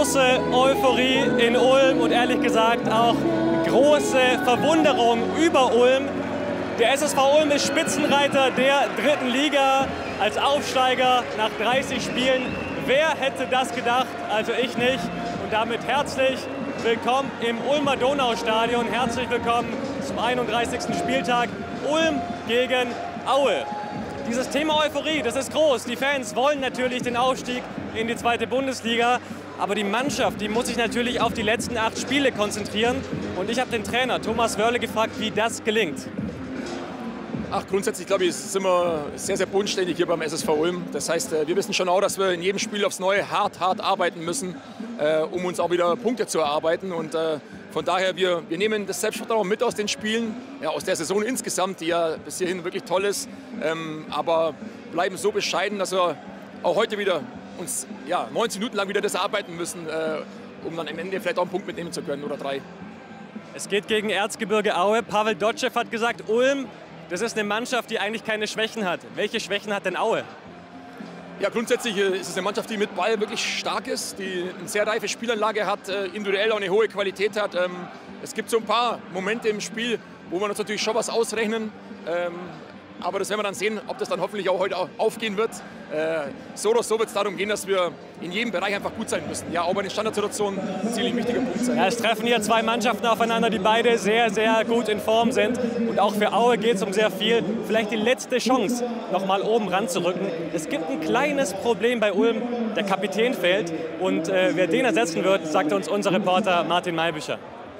große Euphorie in Ulm und ehrlich gesagt auch große Verwunderung über Ulm. Der SSV Ulm ist Spitzenreiter der 3. Liga als Aufsteiger nach 30 Spielen. Wer hätte das gedacht? Also ich nicht. Und damit herzlich willkommen im Ulmer Donaustadion. Herzlich willkommen zum 31. Spieltag Ulm gegen Aue. Dieses Thema Euphorie, das ist groß. Die Fans wollen natürlich den Aufstieg in die 2. Bundesliga. Aber die Mannschaft, die muss sich natürlich auf die letzten 8 Spiele konzentrieren. Und ich habe den Trainer Thomas Wörle gefragt, wie das gelingt. Ach, grundsätzlich glaube ich, sind wir sehr, sehr bodenständig hier beim SSV Ulm. Das heißt, wir wissen schon auch, dass wir in jedem Spiel aufs Neue hart arbeiten müssen, um uns auch wieder Punkte zu erarbeiten. Und von daher, wir nehmen das Selbstvertrauen mit aus den Spielen, ja, aus der Saison insgesamt, die ja bis hierhin wirklich toll ist. Aber bleiben so bescheiden, dass wir auch heute wieder uns 90 Minuten lang wieder das erarbeiten müssen, um dann am Ende vielleicht auch einen Punkt mitnehmen zu können oder 3. Es geht gegen Erzgebirge Aue. Pavel Dotschew hat gesagt, Ulm, das ist eine Mannschaft, die eigentlich keine Schwächen hat. Welche Schwächen hat denn Aue? Ja, grundsätzlich ist es eine Mannschaft, die mit Ball wirklich stark ist, die eine sehr reife Spielanlage hat, individuell auch eine hohe Qualität hat. Es gibt so ein paar Momente im Spiel, wo wir uns natürlich schon was ausrechnen. Aber das werden wir dann sehen, ob das dann hoffentlich auch heute aufgehen wird. So oder so wird es darum gehen, dass wir in jedem Bereich einfach gut sein müssen. Ja, auch bei den Standardsituationen ein ziemlich wichtiger Punkt sein. Ja, es treffen hier 2 Mannschaften aufeinander, die beide sehr, sehr gut in Form sind. Und auch für Aue geht es um sehr viel. Vielleicht die letzte Chance, noch mal oben ranzurücken. Es gibt ein kleines Problem bei Ulm. Der Kapitän fehlt. Und wer den ersetzen wird, sagte uns unser Reporter Martin Maybücher.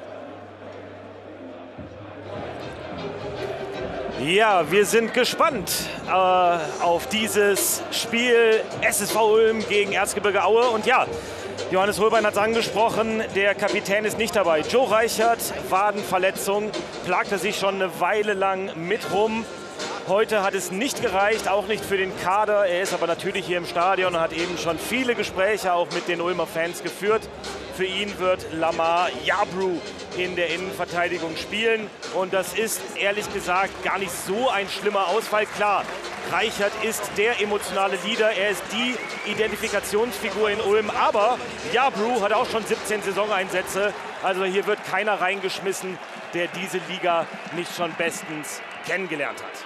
Ja, wir sind gespannt auf dieses Spiel SSV Ulm gegen Erzgebirge Aue. Und ja, Johannes Holbein hat es angesprochen, der Kapitän ist nicht dabei. Joe Reichert, Wadenverletzung, plagte sich schon eine Weile lang mit rum. Heute hat es nicht gereicht, auch nicht für den Kader. Er ist aber natürlich hier im Stadion und hat eben schon viele Gespräche auch mit den Ulmer Fans geführt. Für ihn wird Lamar Yarbrough in der Innenverteidigung spielen. Und das ist ehrlich gesagt gar nicht so ein schlimmer Ausfall. Klar, Reichert ist der emotionale Leader. Er ist die Identifikationsfigur in Ulm. Aber Yarbrough hat auch schon 17 Saisoneinsätze. Also hier wird keiner reingeschmissen, der diese Liga nicht schon bestens kennengelernt hat.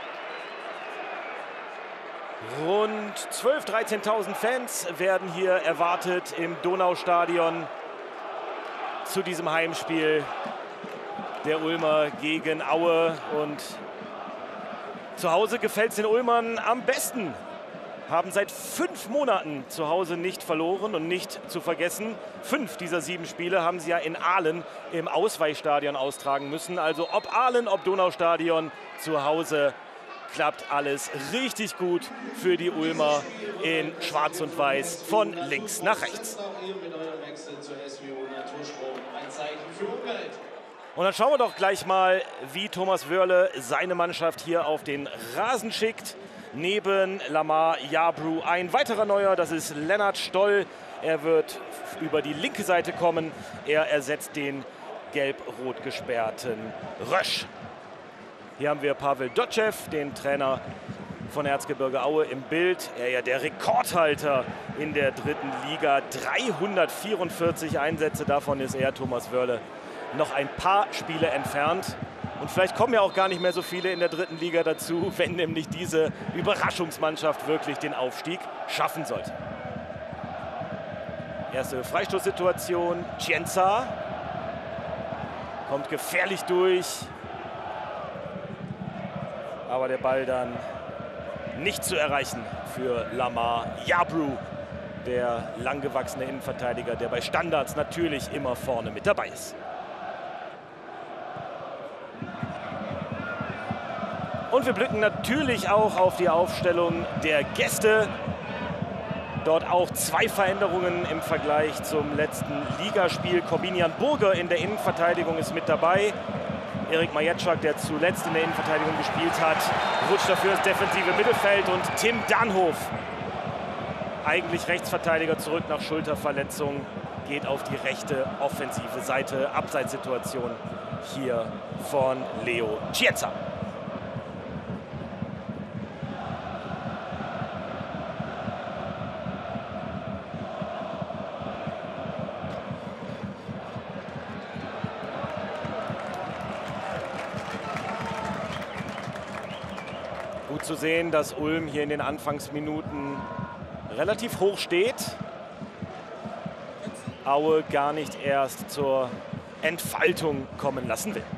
Rund 12.000, 13.000 Fans werden hier erwartet im Donaustadion zu diesem Heimspiel der Ulmer gegen Aue. Und zu Hause gefällt es den Ulmern am besten. Haben seit 5 Monaten zu Hause nicht verloren und nicht zu vergessen. 5 dieser 7 Spiele haben sie ja in Aalen im Ausweichstadion austragen müssen. Also ob Aalen, ob Donaustadion, zu Hause klappt alles richtig gut für die Ulmer in Schwarz und Weiß von links nach rechts. Und dann schauen wir doch gleich mal, wie Thomas Wörle seine Mannschaft hier auf den Rasen schickt. Neben Lamar Yarbrough ein weiterer Neuer, das ist Lennart Stoll. Er wird über die linke Seite kommen. Er ersetzt den gelb-rot gesperrten Rösch. Hier haben wir Pavel Dotschew, den Trainer von Erzgebirge Aue, im Bild. Er ja der Rekordhalter in der 3. Liga. 344 Einsätze, davon ist er, Thomas Wörle, noch ein paar Spiele entfernt. Und vielleicht kommen ja auch gar nicht mehr so viele in der 3. Liga dazu, wenn nämlich diese Überraschungsmannschaft wirklich den Aufstieg schaffen sollte. Erste Freistoßsituation, Cienza kommt gefährlich durch. Aber der Ball dann nicht zu erreichen für Lamar Yarbrough, der langgewachsene Innenverteidiger, der bei Standards natürlich immer vorne mit dabei ist. Und wir blicken natürlich auch auf die Aufstellung der Gäste. Dort auch 2 Veränderungen im Vergleich zum letzten Ligaspiel. Corbinian Burger in der Innenverteidigung ist mit dabei. Erik Majeczak, der zuletzt in der Innenverteidigung gespielt hat, rutscht dafür ins defensive Mittelfeld. Und Tim Danhof, eigentlich Rechtsverteidiger, zurück nach Schulterverletzung, geht auf die rechte offensive Seite. Abseitssituation hier von Leo Cienza. zu sehen, dass Ulm hier in den Anfangsminuten relativ hoch steht. Aue gar nicht erst zur Entfaltung kommen lassen will.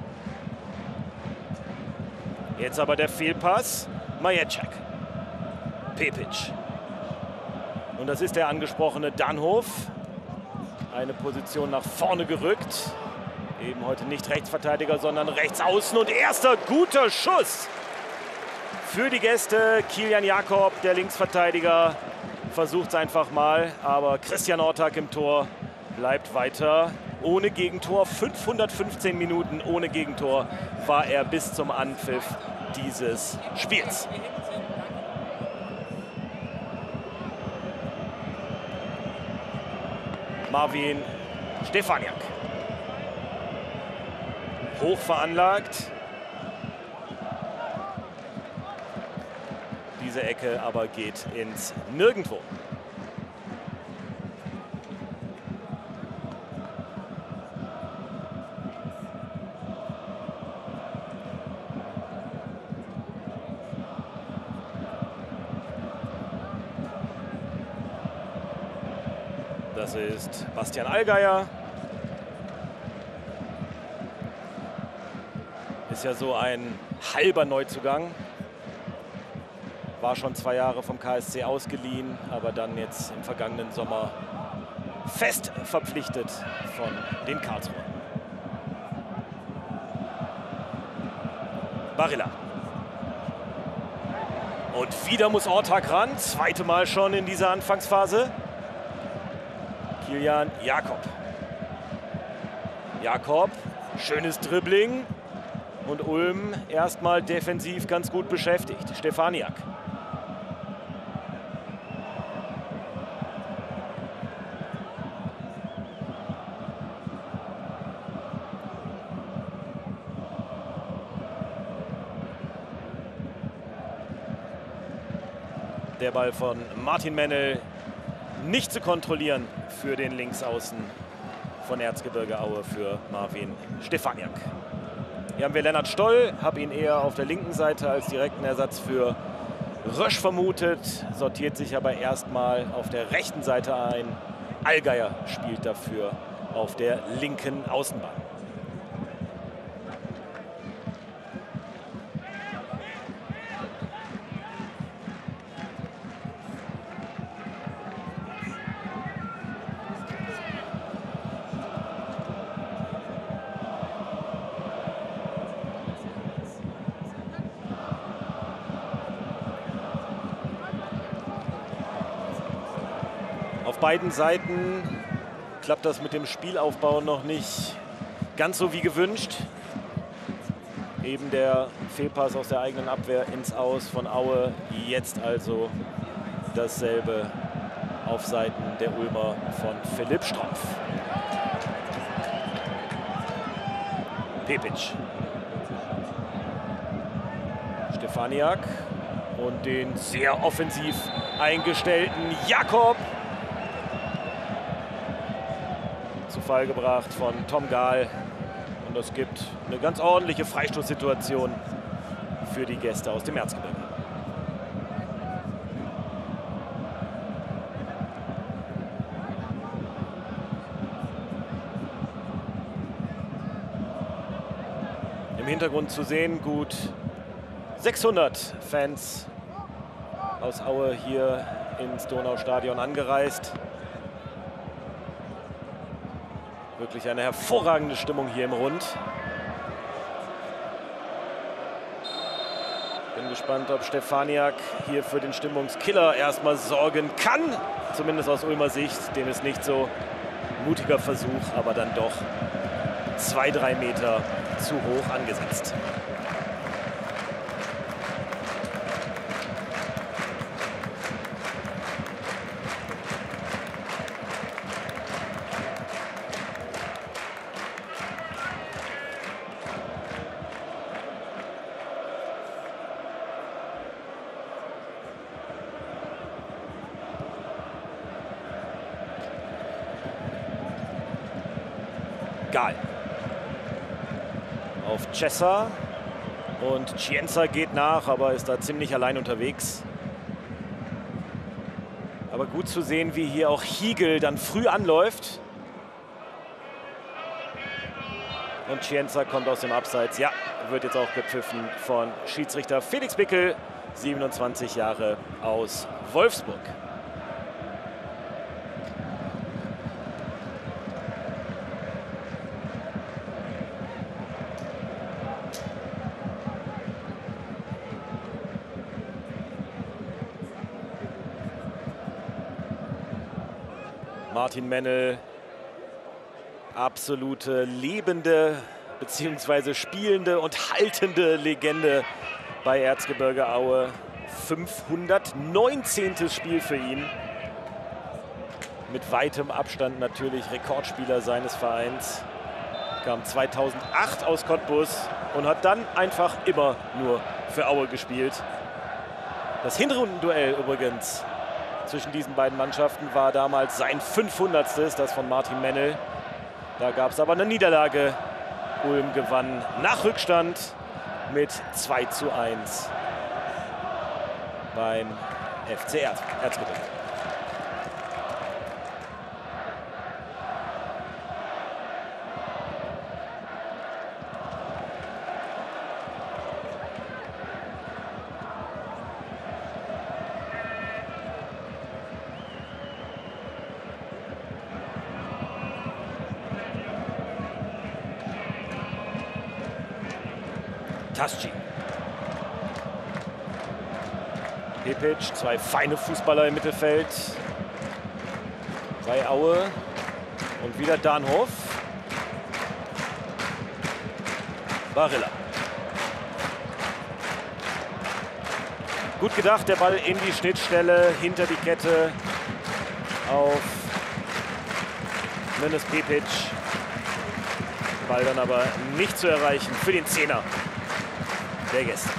Jetzt aber der Fehlpass. Majecek. Pepic. Und das ist der angesprochene Danhof. Eine Position nach vorne gerückt. Eben heute nicht Rechtsverteidiger, sondern Rechtsaußen. Und erster guter Schuss für die Gäste. Kilian Jakob, der Linksverteidiger, versucht es einfach mal. Aber Christian Ortak im Tor bleibt weiter ohne Gegentor. 515 Minuten ohne Gegentor war er bis zum Anpfiff dieses Spiels. Marvin Stefaniak. Hoch veranlagt. Diese Ecke aber geht ins Nirgendwo. Das ist Bastian Allgeier. Ist ja so ein halber Neuzugang. War schon 2 Jahre vom KSC ausgeliehen, aber dann jetzt im vergangenen Sommer fest verpflichtet von den Karlsruher. Barilla. Und wieder muss Ortak ran. 2. Mal schon in dieser Anfangsphase. Kilian Jakob. Jakob, schönes Dribbling. Und Ulm erstmal defensiv ganz gut beschäftigt. Stefaniak. Der Ball von Martin Mennel nicht zu kontrollieren für den Linksaußen von Erzgebirge Aue für Marvin Stefaniak. Hier haben wir Lennart Stoll, habe ihn eher auf der linken Seite als direkten Ersatz für Rösch vermutet, sortiert sich aber erstmal auf der rechten Seite ein. Allgeier spielt dafür auf der linken Außenbahn. Auf beiden Seiten klappt das mit dem Spielaufbau noch nicht ganz so wie gewünscht. Eben der Fehlpass aus der eigenen Abwehr ins Aus von Aue. Jetzt also dasselbe auf Seiten der Ulmer von Philipp Strompf. Pepic. Stefaniak und den sehr offensiv eingestellten Jakob. Zu Fall gebracht von Tom Gahl. Und es gibt eine ganz ordentliche Freistoßsituation für die Gäste aus dem Erzgebirge. Im Hintergrund zu sehen, gut 600 Fans aus Aue hier ins Donaustadion angereist. Wirklich eine hervorragende Stimmung hier im Rund. Bin gespannt, ob Stefaniak hier für den Stimmungskiller erstmal sorgen kann. Zumindest aus Ulmer Sicht. Dem ist nicht so mutiger Versuch, aber dann doch 2-3 Meter zu hoch angesetzt. Gahl. Auf Cessa. Und Cienza geht nach, aber ist da ziemlich allein unterwegs. Aber gut zu sehen, wie hier auch Hiegel dann früh anläuft. Und Cienza kommt aus dem Abseits. Ja, wird jetzt auch gepfiffen von Schiedsrichter Felix Bickel, 27 Jahre aus Wolfsburg. Martin Mennel, absolute lebende bzw. spielende und haltende Legende bei Erzgebirge Aue. 519. Spiel für ihn. Mit weitem Abstand natürlich Rekordspieler seines Vereins. Kam 2008 aus Cottbus und hat dann einfach immer nur für Aue gespielt. Das Hinrundenduell übrigens zwischen diesen beiden Mannschaften war damals sein 500. Das von Martin Mennel. Da gab es aber eine Niederlage. Ulm gewann nach Rückstand mit 2:1 beim FC Erzgebirge. Tasci. Pepic, zwei feine Fußballer im Mittelfeld bei Aue. Und wieder Danhof. Barilla. Gut gedacht, der Ball in die Schnittstelle, hinter die Kette auf Menes Pepic. Ball dann aber nicht zu erreichen für den Zehner der Gäste.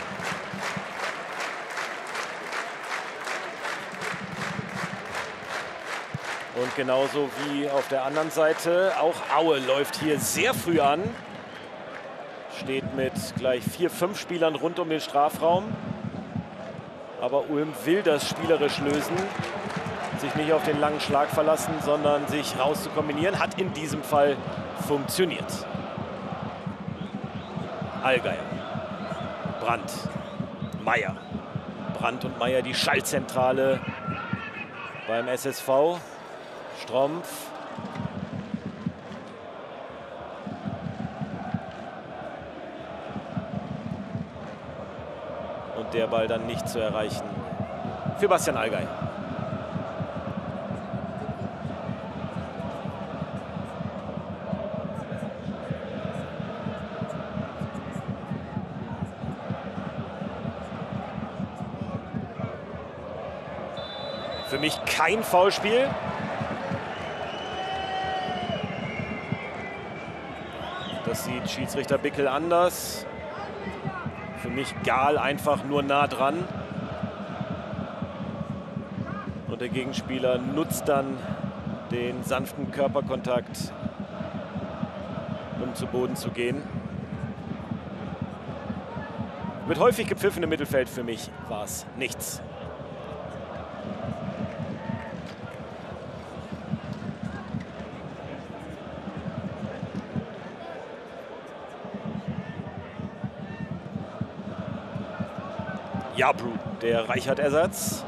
Und genauso wie auf der anderen Seite, auch Aue läuft hier sehr früh an. Steht mit gleich 4, 5 Spielern rund um den Strafraum. Aber Ulm will das spielerisch lösen. Sich nicht auf den langen Schlag verlassen, sondern sich raus zu kombinieren. Hat in diesem Fall funktioniert. Allgeier. Brandt, Meier. Brandt und Meier, die Schallzentrale beim SSV. Strompf. Und der Ball dann nicht zu erreichen für Bastian Allgeier. Für mich kein Foulspiel. Das sieht Schiedsrichter Bickel anders. Für mich Gahl einfach nur nah dran. Und der Gegenspieler nutzt dann den sanften Körperkontakt, um zu Boden zu gehen. Wird häufig gepfiffen im Mittelfeld, für mich war es nichts. Jabru, der Reichert-Ersatz.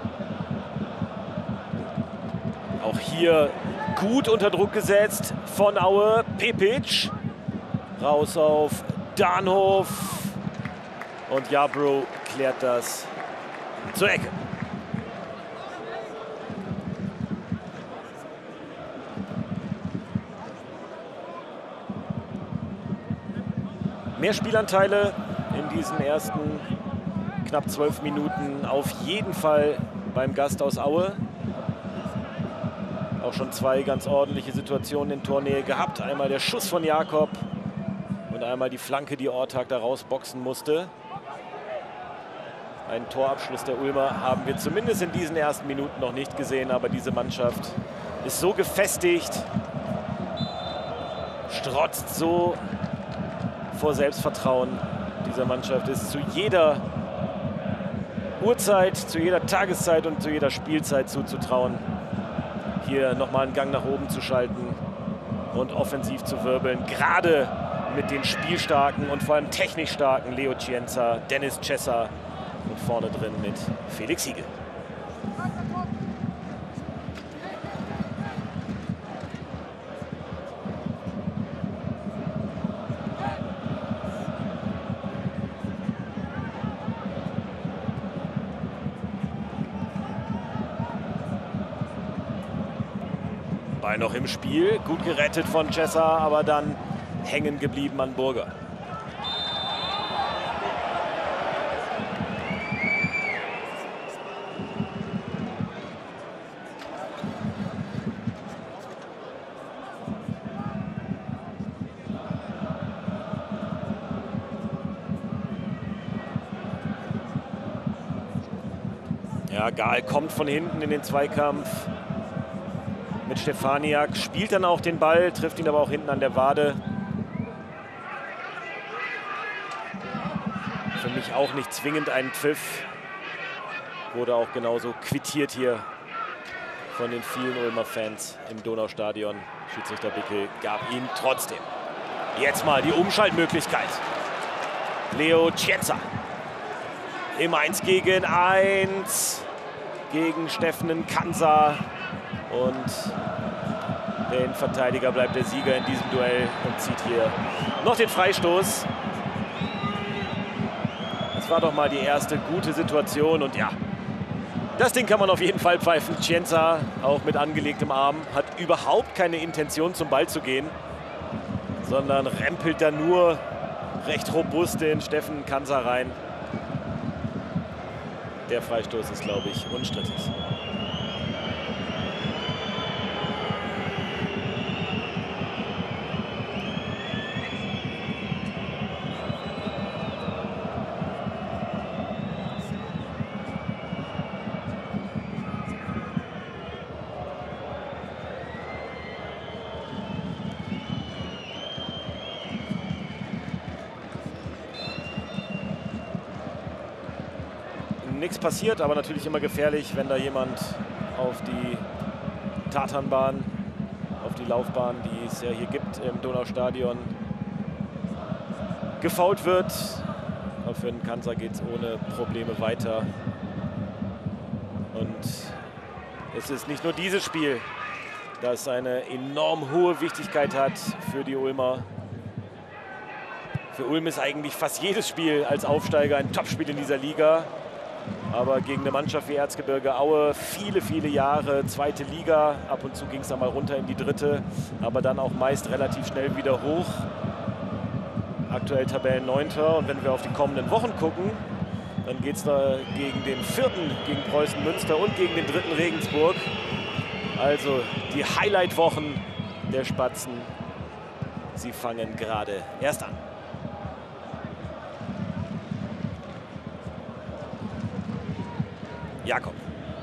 Auch hier gut unter Druck gesetzt von Aue. Pepic raus auf Danhof. Und Jabru klärt das zur Ecke. Mehr Spielanteile in diesen ersten knapp 12 Minuten auf jeden Fall beim Gast aus Aue. Auch schon zwei ganz ordentliche Situationen in Tornähe gehabt. Einmal der Schuss von Jakob und einmal die Flanke, die Ortag da rausboxen musste. Einen Torabschluss der Ulmer haben wir zumindest in diesen ersten Minuten noch nicht gesehen. Aber diese Mannschaft ist so gefestigt, strotzt so vor Selbstvertrauen. Dieser Mannschaft ist zu jeder Uhrzeit, zu jeder Tageszeit und zu jeder Spielzeit zuzutrauen, hier nochmal einen Gang nach oben zu schalten und offensiv zu wirbeln. Gerade mit den spielstarken und vor allem technisch starken Leo Cienza, Dennis Cesa und vorne drin mit Felix Siegel. Ball noch im Spiel, gut gerettet von Cesa, aber dann hängen geblieben an Burger. Ja, Gahl kommt von hinten in den Zweikampf mit Stefaniak, spielt dann auch den Ball, trifft ihn aber auch hinten an der Wade. Für mich auch nicht zwingend ein Pfiff. Wurde auch genauso quittiert hier von den vielen Ulmer Fans im Donaustadion. Schiedsrichter Bickel gab ihm trotzdem. Jetzt mal die Umschaltmöglichkeit. Leo Cienza im 1 gegen 1 gegen Steffen Kansa. Und den Verteidiger bleibt der Sieger in diesem Duell und zieht hier noch den Freistoß. Das war doch mal die erste gute Situation und ja, das Ding kann man auf jeden Fall pfeifen. Cienza, auch mit angelegtem Arm, hat überhaupt keine Intention zum Ball zu gehen, sondern rempelt da nur recht robust den Steffen Kansa rein. Der Freistoß ist, glaube ich, unstrittig. Nichts passiert, aber natürlich immer gefährlich, wenn da jemand auf die Tatanbahn, auf die Laufbahn, die es ja hier gibt im Donaustadion, gefoult wird. Aber für den Kansa geht es ohne Probleme weiter. Und es ist nicht nur dieses Spiel, das eine enorm hohe Wichtigkeit hat für die Ulmer. Für Ulm ist eigentlich fast jedes Spiel als Aufsteiger ein Topspiel in dieser Liga. Aber gegen eine Mannschaft wie Erzgebirge Aue, viele Jahre zweite Liga. Ab und zu ging es dann mal runter in die dritte, aber dann auch meist relativ schnell wieder hoch. Aktuell Tabellenneunter. Und wenn wir auf die kommenden Wochen gucken, dann geht es da gegen den 4., gegen Preußen Münster und gegen den 3. Regensburg. Also die Highlight-Wochen der Spatzen. Sie fangen gerade erst an. Jakob.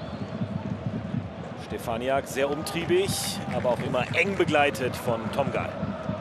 Stefaniak sehr umtriebig, aber auch immer eng begleitet von Tom Gahl.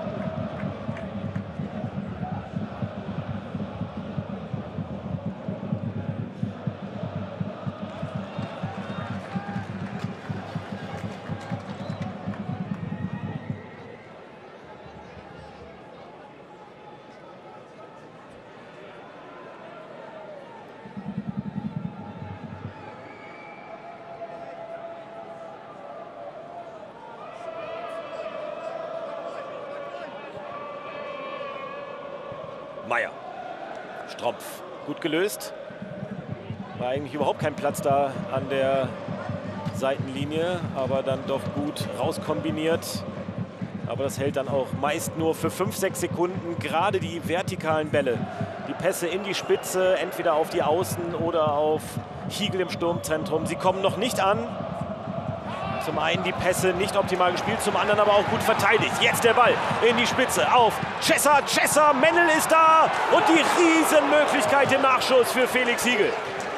Meier. Strompf. Gut gelöst. War eigentlich überhaupt kein Platz da an der Seitenlinie, aber dann doch gut rauskombiniert. Aber das hält dann auch meist nur für 5-6 Sekunden. Gerade die vertikalen Bälle, die Pässe in die Spitze, entweder auf die Außen oder auf Hiegel im Sturmzentrum. Sie kommen noch nicht an. Zum einen die Pässe nicht optimal gespielt, zum anderen aber auch gut verteidigt. Jetzt der Ball in die Spitze auf Cesa. Cesa, Mennel ist da und die Riesenmöglichkeit im Nachschuss für Felix Siegel.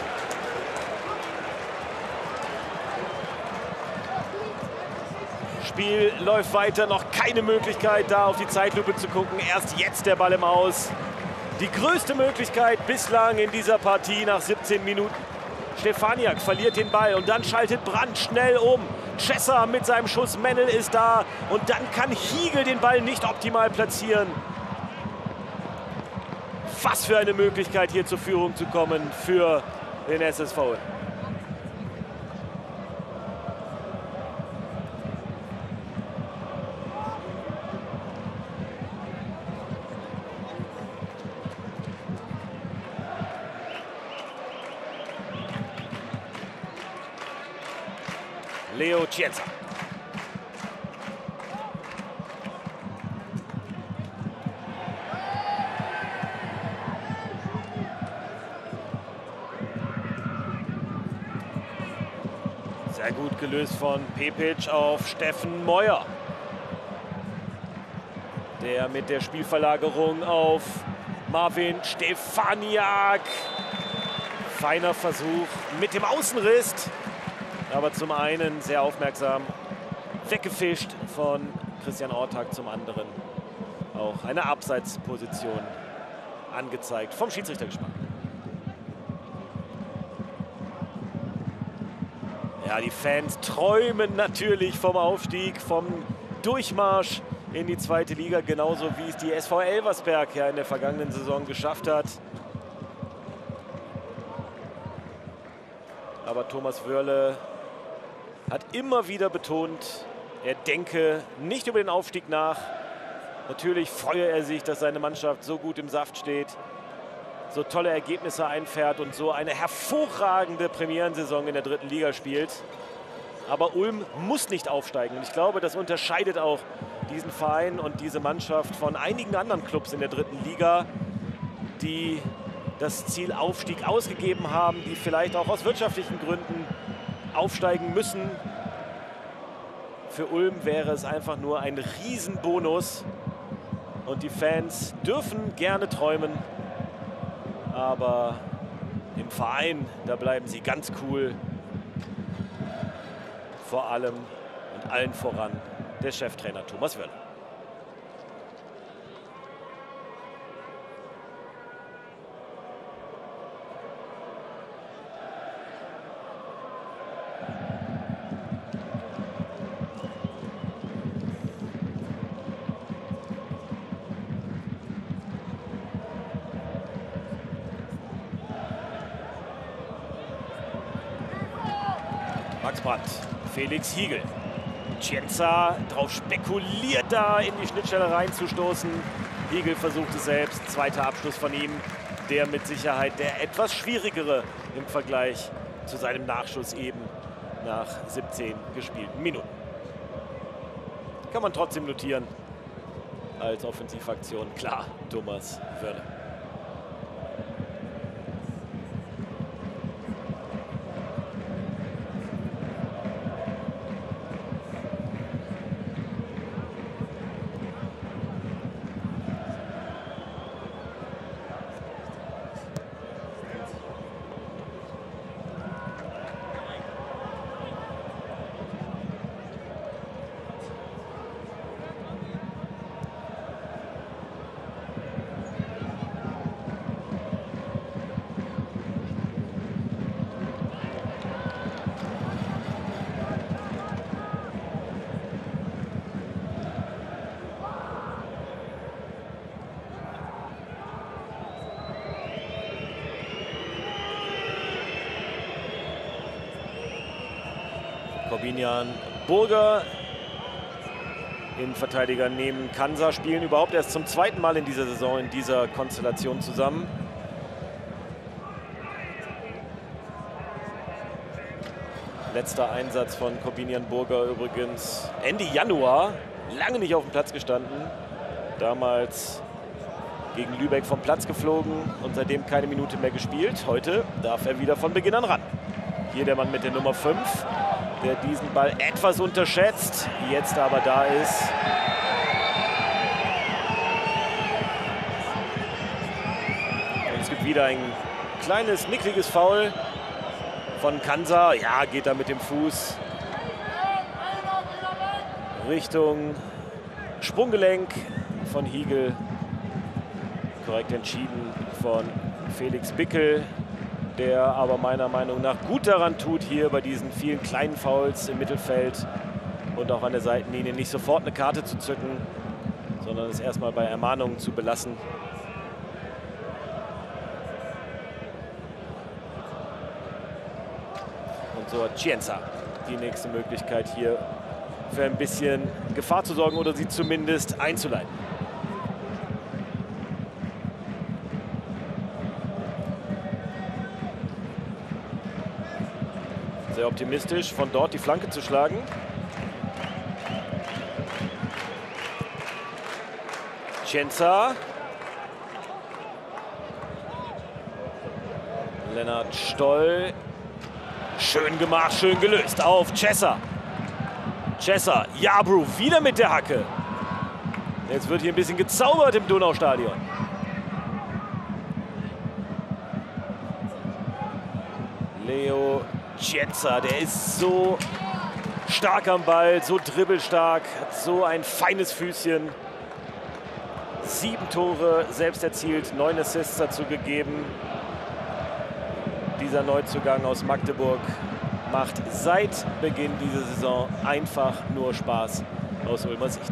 Spiel läuft weiter, noch keine Möglichkeit da auf die Zeitlupe zu gucken. Erst jetzt der Ball im Aus. Die größte Möglichkeit bislang in dieser Partie nach 17 Minuten. Stefaniak verliert den Ball und dann schaltet Brandt schnell um. Chesser mit seinem Schuss, Mennel ist da und dann kann Higel den Ball nicht optimal platzieren. Was für eine Möglichkeit, hier zur Führung zu kommen für den SSV. Leo Cienza. Sehr gut gelöst von Pepic auf Steffen Meuer, der mit der Spielverlagerung auf Marvin Stefaniak. Feiner Versuch mit dem Außenriss, aber zum einen sehr aufmerksam weggefischt von Christian Ortag, zum anderen auch eine Abseitsposition angezeigt vom Schiedsrichtergespann. Ja, die Fans träumen natürlich vom Aufstieg, vom Durchmarsch in die zweite Liga, genauso wie es die SV Elversberg ja in der vergangenen Saison geschafft hat. Aber Thomas Wörle hat immer wieder betont, er denke nicht über den Aufstieg nach. Natürlich freue er sich, dass seine Mannschaft so gut im Saft steht, so tolle Ergebnisse einfährt und so eine hervorragende Premierensaison in der dritten Liga spielt. Aber Ulm muss nicht aufsteigen. Und ich glaube, das unterscheidet auch diesen Verein und diese Mannschaft von einigen anderen Clubs in der dritten Liga, die das Ziel Aufstieg ausgegeben haben, die vielleicht auch aus wirtschaftlichen Gründen aufsteigen müssen. Für Ulm wäre es einfach nur ein Riesenbonus. Und die Fans dürfen gerne träumen. Aber im Verein, da bleiben sie ganz cool. Vor allem und allen voran der Cheftrainer Thomas Wörle. Max Brandt, Felix Higel. Cienza drauf spekuliert, da in die Schnittstelle reinzustoßen. Higel versucht es selbst. Zweiter Abschluss von ihm. Der mit Sicherheit der etwas schwierigere im Vergleich zu seinem Nachschuss eben nach 17 gespielten Minuten. Kann man trotzdem notieren als Offensivaktion. Klar, Thomas Wörle. Corbinian Burger, Innenverteidiger neben Kansa, spielen überhaupt erst zum zweiten Mal in dieser Saison in dieser Konstellation zusammen. Letzter Einsatz von Corbinian Burger übrigens Ende Januar, lange nicht auf dem Platz gestanden. Damals gegen Lübeck vom Platz geflogen und seitdem keine Minute mehr gespielt. Heute darf er wieder von Beginn an ran. Hier der Mann mit der Nummer 5. Der diesen Ball etwas unterschätzt, jetzt aber da ist. Und es gibt wieder ein kleines, nickliges Foul von Kansa. Ja, geht da mit dem Fuß Richtung Sprunggelenk von Higel. Korrekt entschieden von Felix Bickel, der aber meiner Meinung nach gut daran tut, hier bei diesen vielen kleinen Fouls im Mittelfeld und auch an der Seitenlinie nicht sofort eine Karte zu zücken, sondern es erstmal bei Ermahnungen zu belassen. Und so hat Cienza die nächste Möglichkeit, hier für ein bisschen Gefahr zu sorgen oder sie zumindest einzuleiten. Sehr optimistisch, von dort die Flanke zu schlagen. Cienza. Lennart Stoll. Schön gemacht, schön gelöst auf Chesser. Chesser, Yarbrough wieder mit der Hacke. Jetzt wird hier ein bisschen gezaubert im Donaustadion. Leo Cienza, der ist so stark am Ball, so dribbelstark, hat so ein feines Füßchen. 7 Tore selbst erzielt, 9 Assists dazu gegeben. Dieser Neuzugang aus Magdeburg macht seit Beginn dieser Saison einfach nur Spaß aus Ulmer Sicht.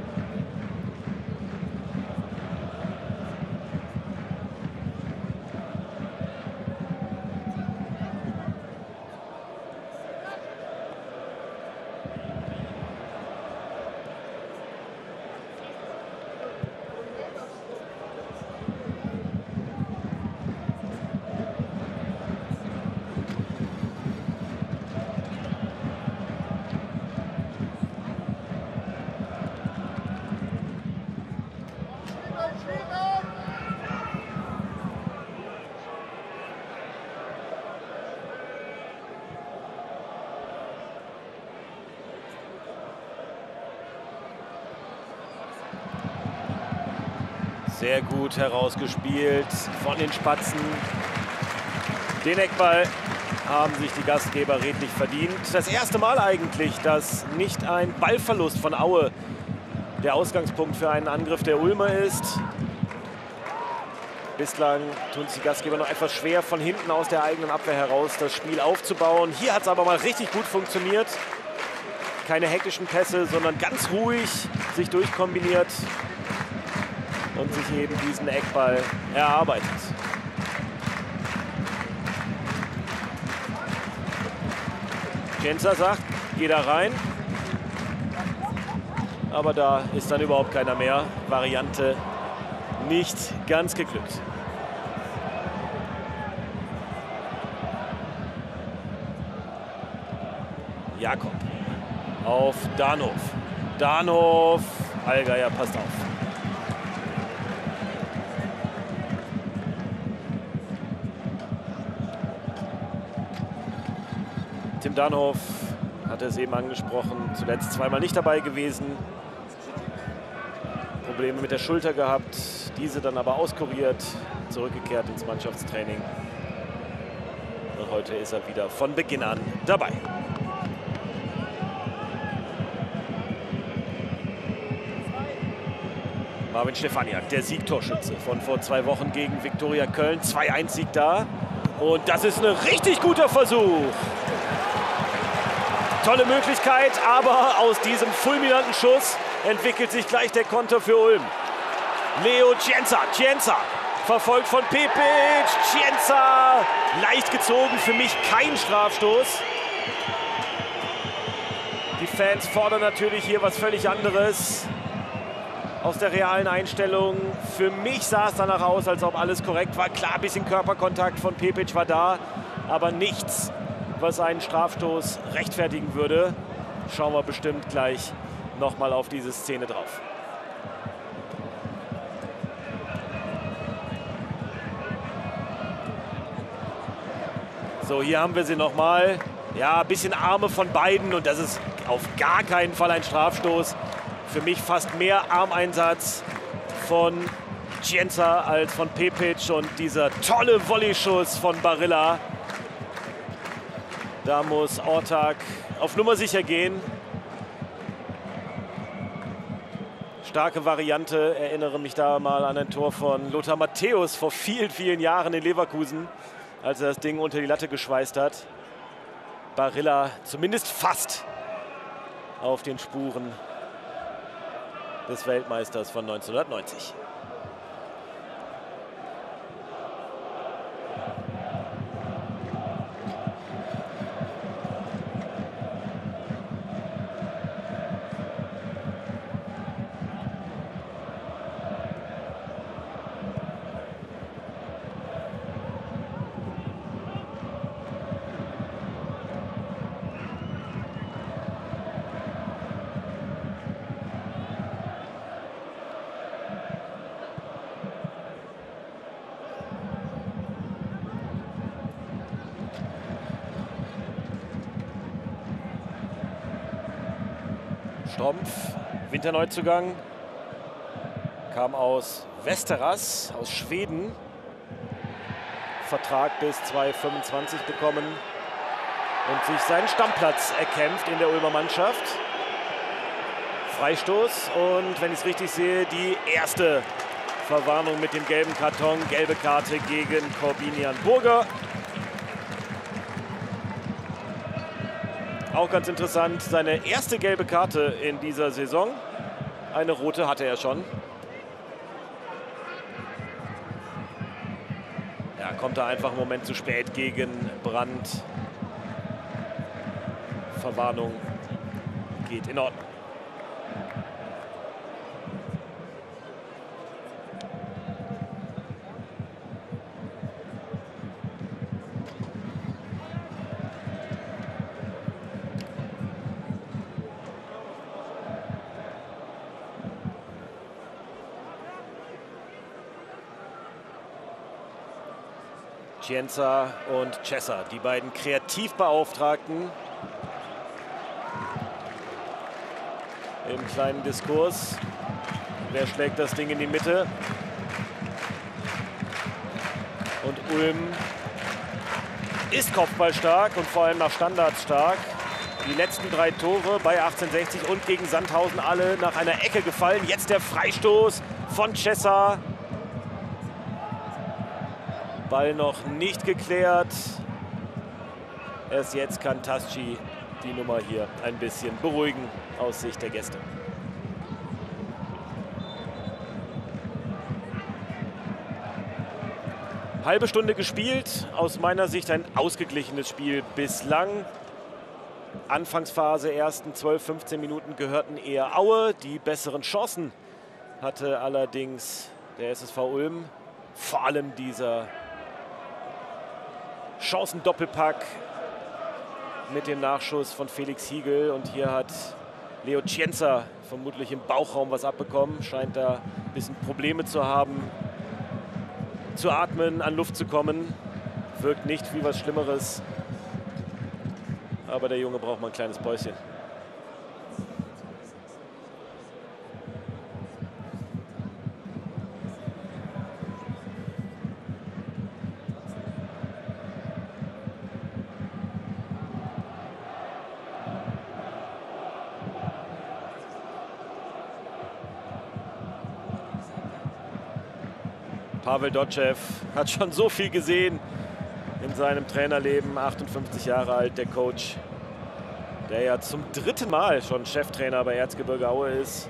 Sehr gut herausgespielt von den Spatzen. Den Eckball haben sich die Gastgeber redlich verdient. Das erste Mal eigentlich, dass nicht ein Ballverlust von Aue der Ausgangspunkt für einen Angriff der Ulmer ist. Bislang tun es die Gastgeber noch etwas schwer, von hinten aus der eigenen Abwehr heraus das Spiel aufzubauen. Hier hat es aber mal richtig gut funktioniert. Keine hektischen Pässe, sondern ganz ruhig sich durchkombiniert und sich eben diesen Eckball erarbeitet. Cienza sagt, geh da rein. Aber da ist dann überhaupt keiner mehr. Variante nicht ganz geglückt. Jakob auf Danhof. Danhof, Allgeier passt auf. Tim Danhof hatte es eben angesprochen, zuletzt zweimal nicht dabei gewesen. Probleme mit der Schulter gehabt, diese dann aber auskuriert, zurückgekehrt ins Mannschaftstraining. Und heute ist er wieder von Beginn an dabei. Marvin Stefaniak, der Siegtorschütze von vor 2 Wochen gegen Viktoria Köln. 2-1-Sieg da. Und das ist ein richtig guter Versuch. Tolle Möglichkeit, aber aus diesem fulminanten Schuss entwickelt sich gleich der Konter für Ulm. Leo Cienza, Cienza, verfolgt von Pepic. Cienza, leicht gezogen, für mich kein Strafstoß. Die Fans fordern natürlich hier was völlig anderes. Aus der realen Einstellung. Für mich sah es danach aus, als ob alles korrekt war. Klar, ein bisschen Körperkontakt von Pepic war da, aber nichts, was einen Strafstoß rechtfertigen würde. Schauen wir bestimmt gleich nochmal auf diese Szene drauf. So, hier haben wir sie nochmal. Ja, ein bisschen Arme von beiden und das ist auf gar keinen Fall ein Strafstoß. Für mich fast mehr Armeinsatz von Cienza als von Pepic und dieser tolle Volleyschuss von Barilla. Da muss Ortag auf Nummer sicher gehen. starke Variante. Erinnere mich da mal an ein Tor von Lothar Matthäus vor vielen, vielen Jahren in Leverkusen, als er das Ding unter die Latte geschweißt hat. Barilla zumindest fast auf den Spuren des Weltmeisters von 1990. Stompf, Winterneuzugang, kam aus Västerås, aus Schweden. Vertrag bis 2025 bekommen und sich seinen Stammplatz erkämpft in der Ulmer Mannschaft. Freistoß und, wenn ich es richtig sehe, die erste Verwarnung mit dem gelben Karton. Gelbe Karte gegen Korbinian Burger. Auch ganz interessant, seine erste gelbe Karte in dieser Saison. Eine rote hatte er schon. Ja, kommt da einfach einen Moment zu spät gegen Brandt. Verwarnung geht in Ordnung. Cienza und Cesa, die beiden Kreativbeauftragten im kleinen Diskurs. Wer schlägt das Ding in die Mitte? Und Ulm ist kopfballstark und vor allem nach Standards stark. Die letzten 3 Tore bei 1860 und gegen Sandhausen alle nach einer Ecke gefallen. Jetzt der Freistoß von Cesa. Ball noch nicht geklärt. Erst jetzt kann Tasci die Nummer hier ein bisschen beruhigen aus Sicht der Gäste. Halbe Stunde gespielt. Aus meiner Sicht ein ausgeglichenes Spiel bislang. Anfangsphase, ersten 12, 15 Minuten gehörten eher Aue. Die besseren Chancen hatte allerdings der SSV Ulm. Vor allem dieser Chancendoppelpack mit dem Nachschuss von Felix Hiegel. Und hier hat Leo Cienza vermutlich im Bauchraum was abbekommen. Scheint da ein bisschen Probleme zu haben, zu atmen, an Luft zu kommen. Wirkt nicht wie was Schlimmeres. Aber der Junge braucht mal ein kleines Päuschen. Pavel Dotschew hat schon so viel gesehen in seinem Trainerleben. 58 Jahre alt, der Coach, der ja zum 3. Mal schon Cheftrainer bei Erzgebirge Aue ist.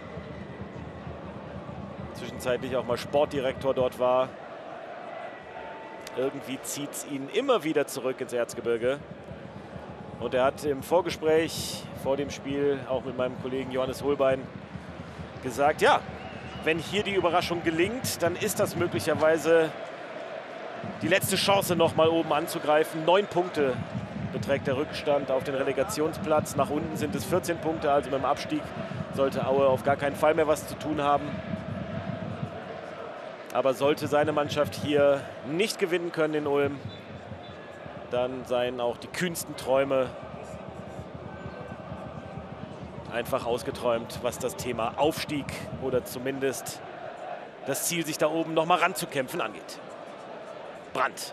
Zwischenzeitlich auch mal Sportdirektor dort war. Irgendwie zieht es ihn immer wieder zurück ins Erzgebirge. Und er hat im Vorgespräch vor dem Spiel auch mit meinem Kollegen Johannes Holbein gesagt, ja, wenn hier die Überraschung gelingt, dann ist das möglicherweise die letzte Chance, noch mal oben anzugreifen. 9 Punkte beträgt der Rückstand auf den Relegationsplatz. Nach unten sind es 14 Punkte, also mit dem Abstieg sollte Aue auf gar keinen Fall mehr was zu tun haben. Aber sollte seine Mannschaft hier nicht gewinnen können in Ulm, dann seien auch die kühnsten Träume einfach ausgeträumt, was das Thema Aufstieg oder zumindest das Ziel, sich da oben noch mal ranzukämpfen, angeht. Brandt.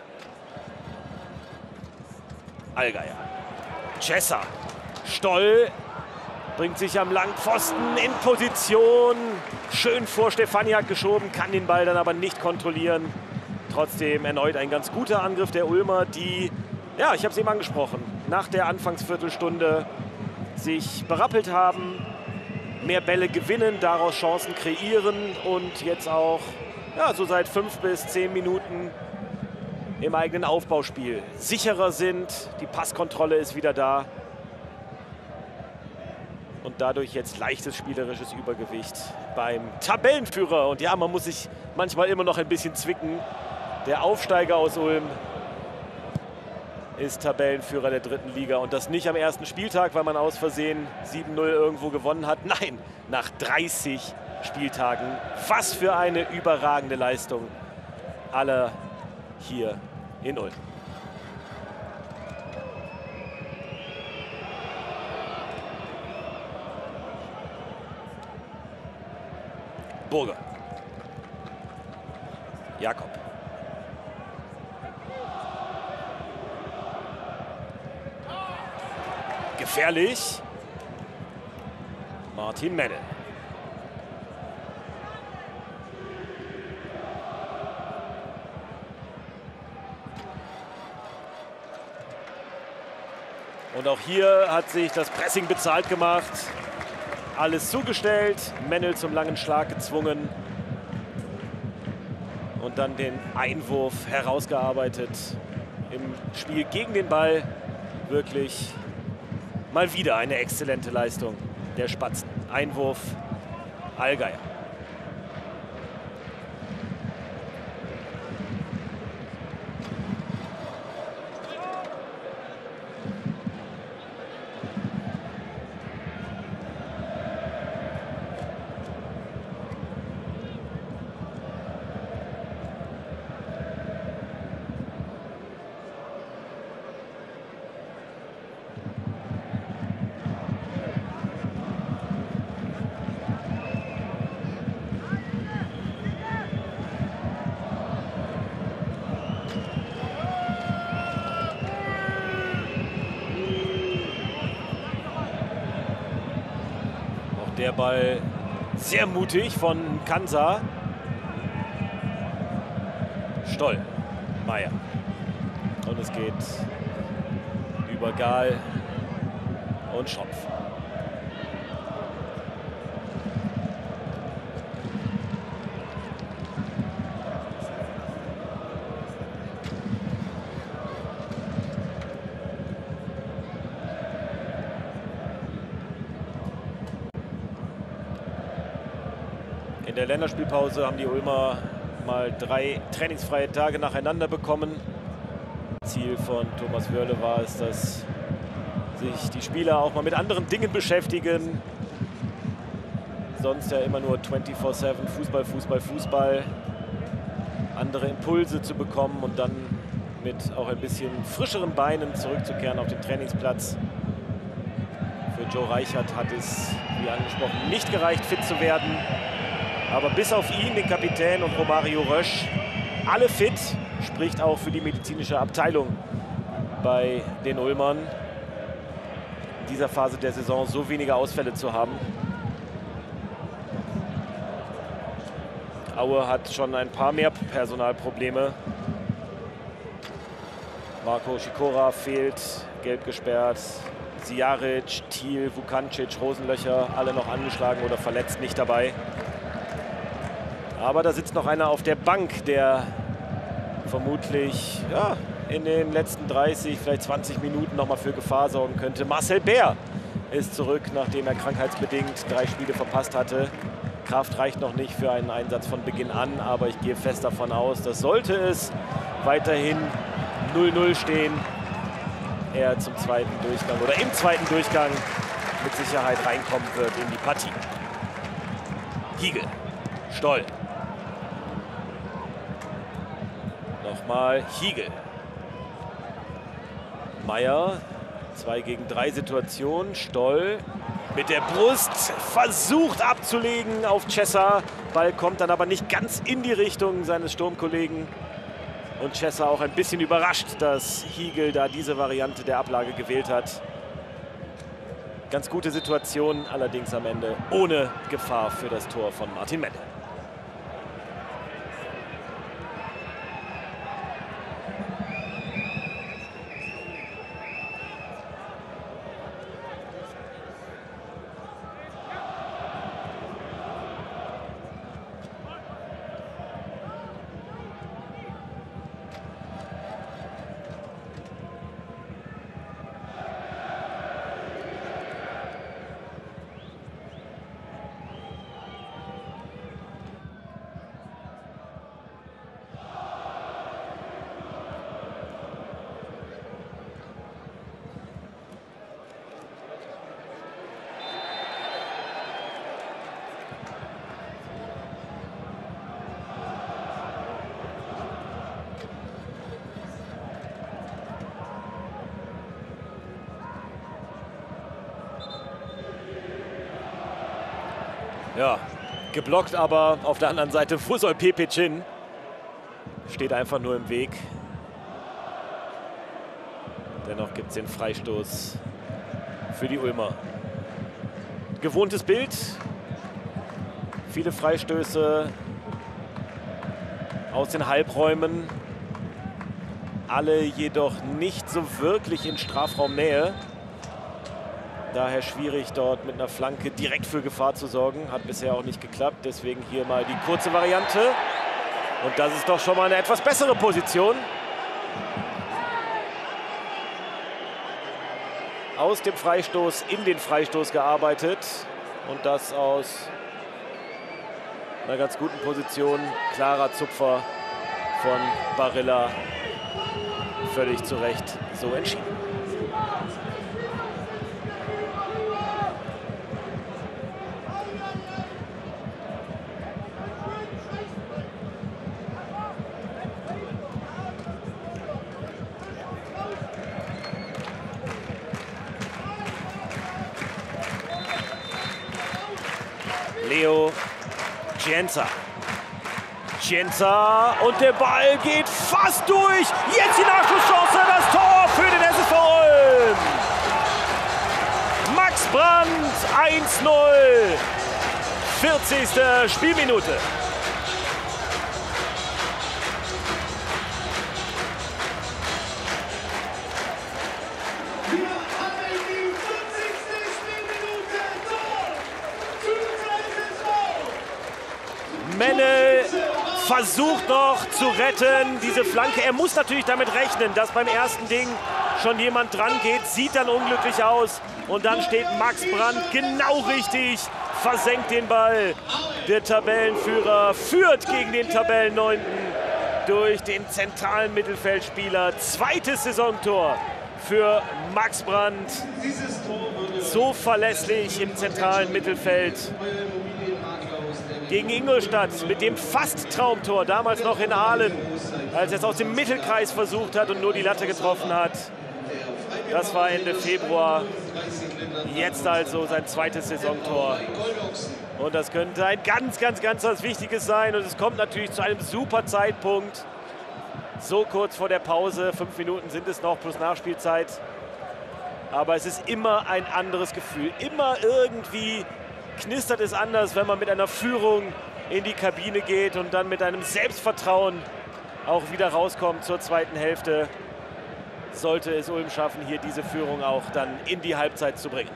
Allgeier. Cesa. Stoll. Bringt sich am langen Pfosten in Position. Schön vor Stefaniak geschoben, kann den Ball dann aber nicht kontrollieren. Trotzdem erneut ein ganz guter Angriff der Ulmer, die, ja, ich habe es eben angesprochen, nach der Anfangsviertelstunde sich berappelt haben, mehr Bälle gewinnen, daraus Chancen kreieren und jetzt auch, ja, so seit 5 bis 10 Minuten im eigenen Aufbauspiel sicherer sind. Die Passkontrolle ist wieder da. Und dadurch jetzt leichtes spielerisches Übergewicht beim Tabellenführer. Und ja, man muss sich manchmal immer noch ein bisschen zwicken. Der Aufsteiger aus Ulm ist Tabellenführer der 3. Liga. Und das nicht am ersten Spieltag, weil man aus Versehen 7-0 irgendwo gewonnen hat. Nein, nach 30 Spieltagen. Was für eine überragende Leistung aller hier in Ulm. Burger. Jakob. Gefährlich. Martin Mennel. Und auch hier hat sich das Pressing bezahlt gemacht. Alles zugestellt, Mennel zum langen Schlag gezwungen und dann den Einwurf herausgearbeitet im Spiel gegen den Ball. Wirklich mal wieder eine exzellente Leistung der Spatzen. Einwurf Allgeier. Der Ball sehr mutig von Kansa. Stoll, Meier. Und es geht über Gahl und Schopf. In der Länderspielpause haben die Ulmer mal 3 trainingsfreie Tage nacheinander bekommen. Ziel von Thomas Wörle war es, dass sich die Spieler auch mal mit anderen Dingen beschäftigen. Sonst ja immer nur 24/7 Fußball, Fußball, Fußball. Andere Impulse zu bekommen und dann mit auch ein bisschen frischeren Beinen zurückzukehren auf den Trainingsplatz. Für Joe Reichert hat es, wie angesprochen, nicht gereicht, fit zu werden. Aber bis auf ihn, den Kapitän und Romario Rösch, alle fit, spricht auch für die medizinische Abteilung bei den Ulmern, in dieser Phase der Saison so wenige Ausfälle zu haben. Aue hat schon ein paar mehr Personalprobleme. Marco Schikora fehlt, gelb gesperrt. Sijaric, Thiel, Vukancic, Rosenlöcher, alle noch angeschlagen oder verletzt, nicht dabei. Aber da sitzt noch einer auf der Bank, der vermutlich ja, in den letzten 30, vielleicht 20 Minuten noch mal für Gefahr sorgen könnte. Marcel Bär ist zurück, nachdem er krankheitsbedingt 3 Spiele verpasst hatte. Kraft reicht noch nicht für einen Einsatz von Beginn an, aber ich gehe fest davon aus, dass sollte es weiterhin 0-0 stehen, er zum zweiten Durchgang oder im zweiten Durchgang mit Sicherheit reinkommen wird in die Partie. Hiegel, Stoll. Nochmal Hiegel. Meier, 2 gegen 3 Situation. Stoll mit der Brust versucht abzulegen auf Chessa. Ball kommt dann aber nicht ganz in die Richtung seines Sturmkollegen. Und Chessa auch ein bisschen überrascht, dass Hiegel da diese Variante der Ablage gewählt hat. Ganz gute Situation, allerdings am Ende ohne Gefahr für das Tor von Martin Mennel. Ja, geblockt, aber auf der anderen Seite Fusol Pepecin steht einfach nur im Weg. Dennoch gibt es den Freistoß für die Ulmer. Gewohntes Bild. Viele Freistöße aus den Halbräumen. Alle jedoch nicht so wirklich in Strafraumnähe. Daher schwierig, dort mit einer Flanke direkt für Gefahr zu sorgen. Hat bisher auch nicht geklappt. Deswegen hier mal die kurze Variante. Und das ist doch schon mal eine etwas bessere Position. Aus dem Freistoß in den Freistoß gearbeitet. Und das aus einer ganz guten Position. Klarer Zupfer von Barilla. Völlig zu Recht so entschieden. Leo Cienza. Cienza und der Ball geht fast durch. Jetzt die Nachschusschance, das Tor für den SSV Ulm. Max Brandt 1:0. 40. Spielminute. Mennel versucht noch zu retten, diese Flanke. Er muss natürlich damit rechnen, dass beim ersten Ding schon jemand dran geht. Sieht dann unglücklich aus. Und dann steht Max Brandt genau richtig, versenkt den Ball. Der Tabellenführer führt gegen den Tabellenneunten durch den zentralen Mittelfeldspieler. Zweites Saisontor für Max Brandt. So verlässlich im zentralen Mittelfeld. Gegen Ingolstadt mit dem Fast-Traumtor, damals noch in Aalen, als er es aus dem Mittelkreis versucht hat und nur die Latte getroffen hat. Das war Ende Februar. Jetzt also sein zweites Saisontor. Und das könnte ein ganz was Wichtiges sein. Und es kommt natürlich zu einem super Zeitpunkt. So kurz vor der Pause, 5 Minuten sind es noch plus Nachspielzeit. Aber es ist immer ein anderes Gefühl. Immer irgendwie knistert es anders, wenn man mit einer Führung in die Kabine geht und dann mit einem Selbstvertrauen auch wieder rauskommt zur zweiten Hälfte. Sollte es Ulm schaffen, hier diese Führung auch dann in die Halbzeit zu bringen.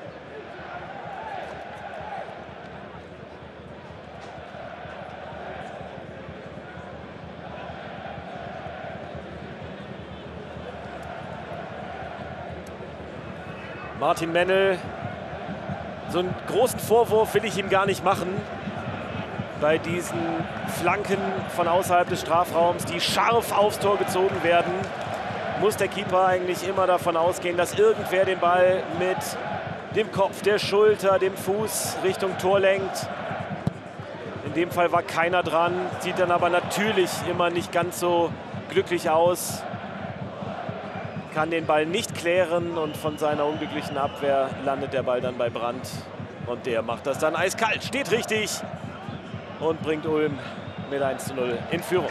Martin Mennel. So einen großen Vorwurf will ich ihm gar nicht machen. Bei diesen Flanken von außerhalb des Strafraums, die scharf aufs Tor gezogen werden, muss der Keeper eigentlich immer davon ausgehen, dass irgendwer den Ball mit dem Kopf, der Schulter, dem Fuß Richtung Tor lenkt. In dem Fall war keiner dran, sieht dann aber natürlich immer nicht ganz so glücklich aus. Kann den Ball nicht klären und von seiner unglücklichen Abwehr landet der Ball dann bei Brandt. Und der macht das dann eiskalt, steht richtig und bringt Ulm mit 1:0 in Führung.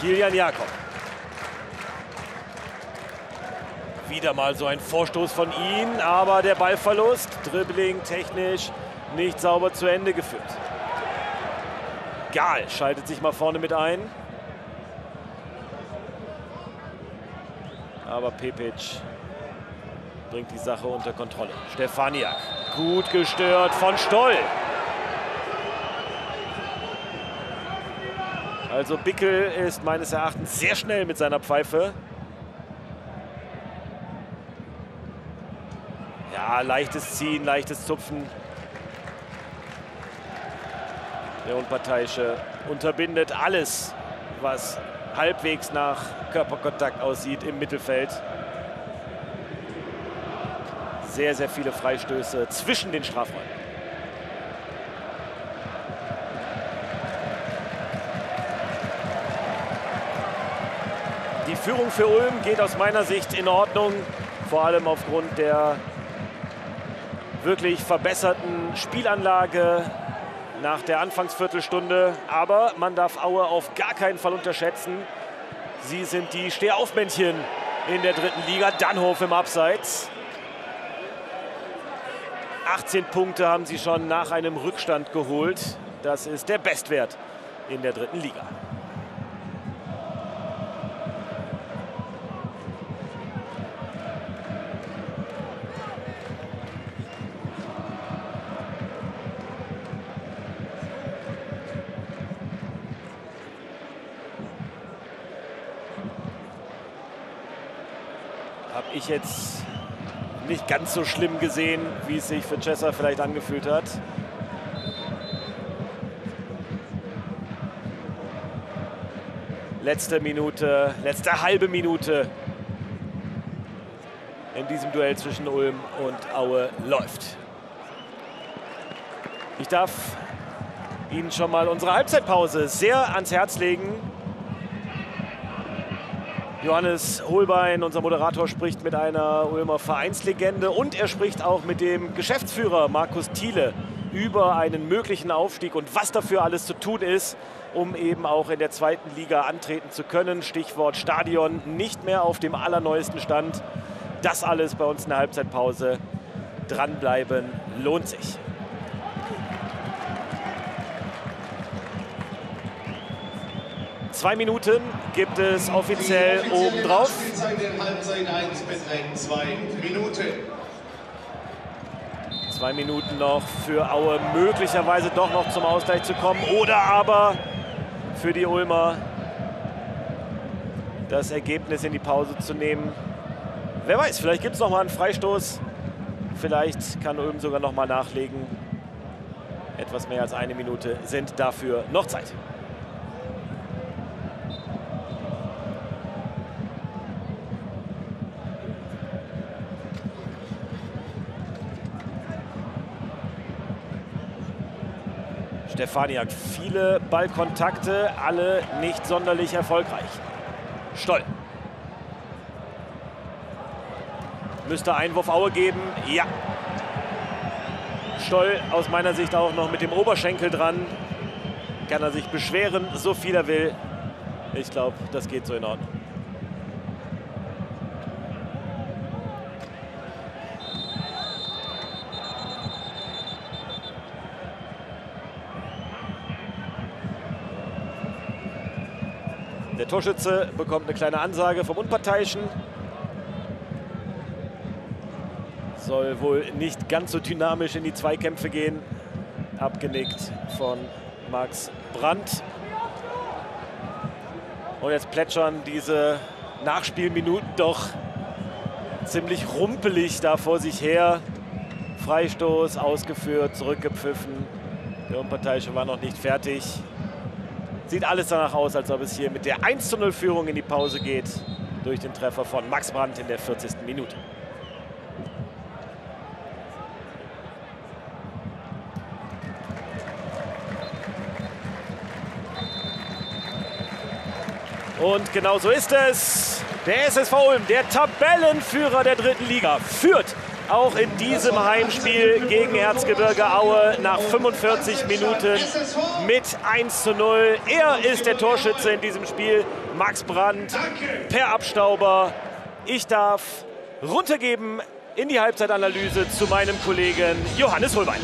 Kilian Jakob. Wieder mal so ein Vorstoß von ihm, aber der Ballverlust, Dribbling technisch nicht sauber zu Ende geführt. Gahl schaltet sich mal vorne mit ein. Aber Pepic bringt die Sache unter Kontrolle. Stefaniak, gut gestört von Stoll. Also Bickel ist meines Erachtens sehr schnell mit seiner Pfeife. Ja, leichtes Ziehen, leichtes Zupfen. Der Unparteiische unterbindet alles, was halbwegs nach Körperkontakt aussieht im Mittelfeld. Sehr, sehr viele Freistöße zwischen den Strafräumen. Die Führung für Ulm geht aus meiner Sicht in Ordnung, vor allem aufgrund der wirklich verbesserten Spielanlage nach der Anfangsviertelstunde. Aber man darf Aue auf gar keinen Fall unterschätzen. Sie sind die Stehaufmännchen in der dritten Liga. Dannhof im Abseits. 18 Punkte haben sie schon nach einem Rückstand geholt. Das ist der Bestwert in der dritten Liga. Habe ich jetzt nicht ganz so schlimm gesehen, wie es sich für Chesser vielleicht angefühlt hat. Letzte Minute, letzte halbe Minute in diesem Duell zwischen Ulm und Aue läuft. Ich darf Ihnen schon mal unsere Halbzeitpause sehr ans Herz legen. Johannes Holbein, unser Moderator, spricht mit einer Ulmer Vereinslegende und er spricht auch mit dem Geschäftsführer Markus Thiele über einen möglichen Aufstieg und was dafür alles zu tun ist, um eben auch in der zweiten Liga antreten zu können. Stichwort Stadion, nicht mehr auf dem allerneuesten Stand. Das alles bei uns in der Halbzeitpause. Dranbleiben lohnt sich. Zwei Minuten gibt es offiziell obendrauf. Halbzeit 1 beträgt 2 Minuten. 2 Minuten noch für Aue, möglicherweise doch noch zum Ausgleich zu kommen. Oder aber für die Ulmer das Ergebnis in die Pause zu nehmen. Wer weiß, vielleicht gibt es noch mal einen Freistoß. Vielleicht kann Ulm sogar noch mal nachlegen. Etwas mehr als eine Minute sind dafür noch Zeit. Stefaniak, viele Ballkontakte, alle nicht sonderlich erfolgreich. Stoll. Müsste Einwurf Aue geben. Ja. Stoll aus meiner Sicht auch noch mit dem Oberschenkel dran. Kann er sich beschweren, so viel er will. Ich glaube, das geht so in Ordnung. Der Torschütze bekommt eine kleine Ansage vom Unparteiischen. Soll wohl nicht ganz so dynamisch in die Zweikämpfe gehen. Abgenickt von Max Brandt. Und jetzt plätschern diese Nachspielminuten doch ziemlich rumpelig da vor sich her. Freistoß ausgeführt, zurückgepfiffen. Der Unparteiische war noch nicht fertig. Sieht alles danach aus, als ob es hier mit der 1:0-Führung in die Pause geht. Durch den Treffer von Max Brandt in der 40. Minute. Und genau so ist es. Der SSV Ulm, der Tabellenführer der dritten Liga, führt auch in diesem Heimspiel gegen Erzgebirge Aue nach 45 Minuten mit 1:0. Er ist der Torschütze in diesem Spiel, Max Brandt, per Abstauber. Ich darf runtergeben in die Halbzeitanalyse zu meinem Kollegen Johannes Holbein.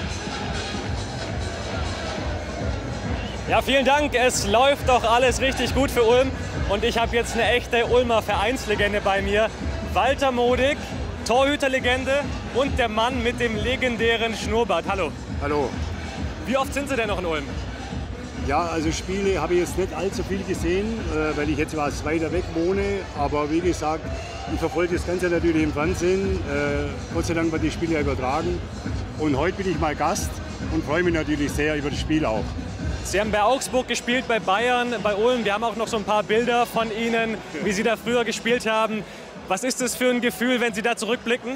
Ja, vielen Dank. Es läuft doch alles richtig gut für Ulm. Und ich habe jetzt eine echte Ulmer Vereinslegende bei mir. Walter Modig, Torhüterlegende und der Mann mit dem legendären Schnurrbart. Hallo. Hallo. Wie oft sind Sie denn noch in Ulm? Ja, also Spiele habe ich jetzt nicht allzu viel gesehen, weil ich jetzt etwas weiter weg wohne. Aber wie gesagt, ich verfolge das Ganze natürlich im Fernsehen. Gott sei Dank wird die Spiele übertragen. Und heute bin ich mal Gast und freue mich natürlich sehr über das Spiel auch. Sie haben bei Augsburg gespielt, bei Bayern, bei Ulm. Wir haben auch noch so ein paar Bilder von Ihnen, wie Sie da früher gespielt haben. Was ist das für ein Gefühl, wenn Sie da zurückblicken?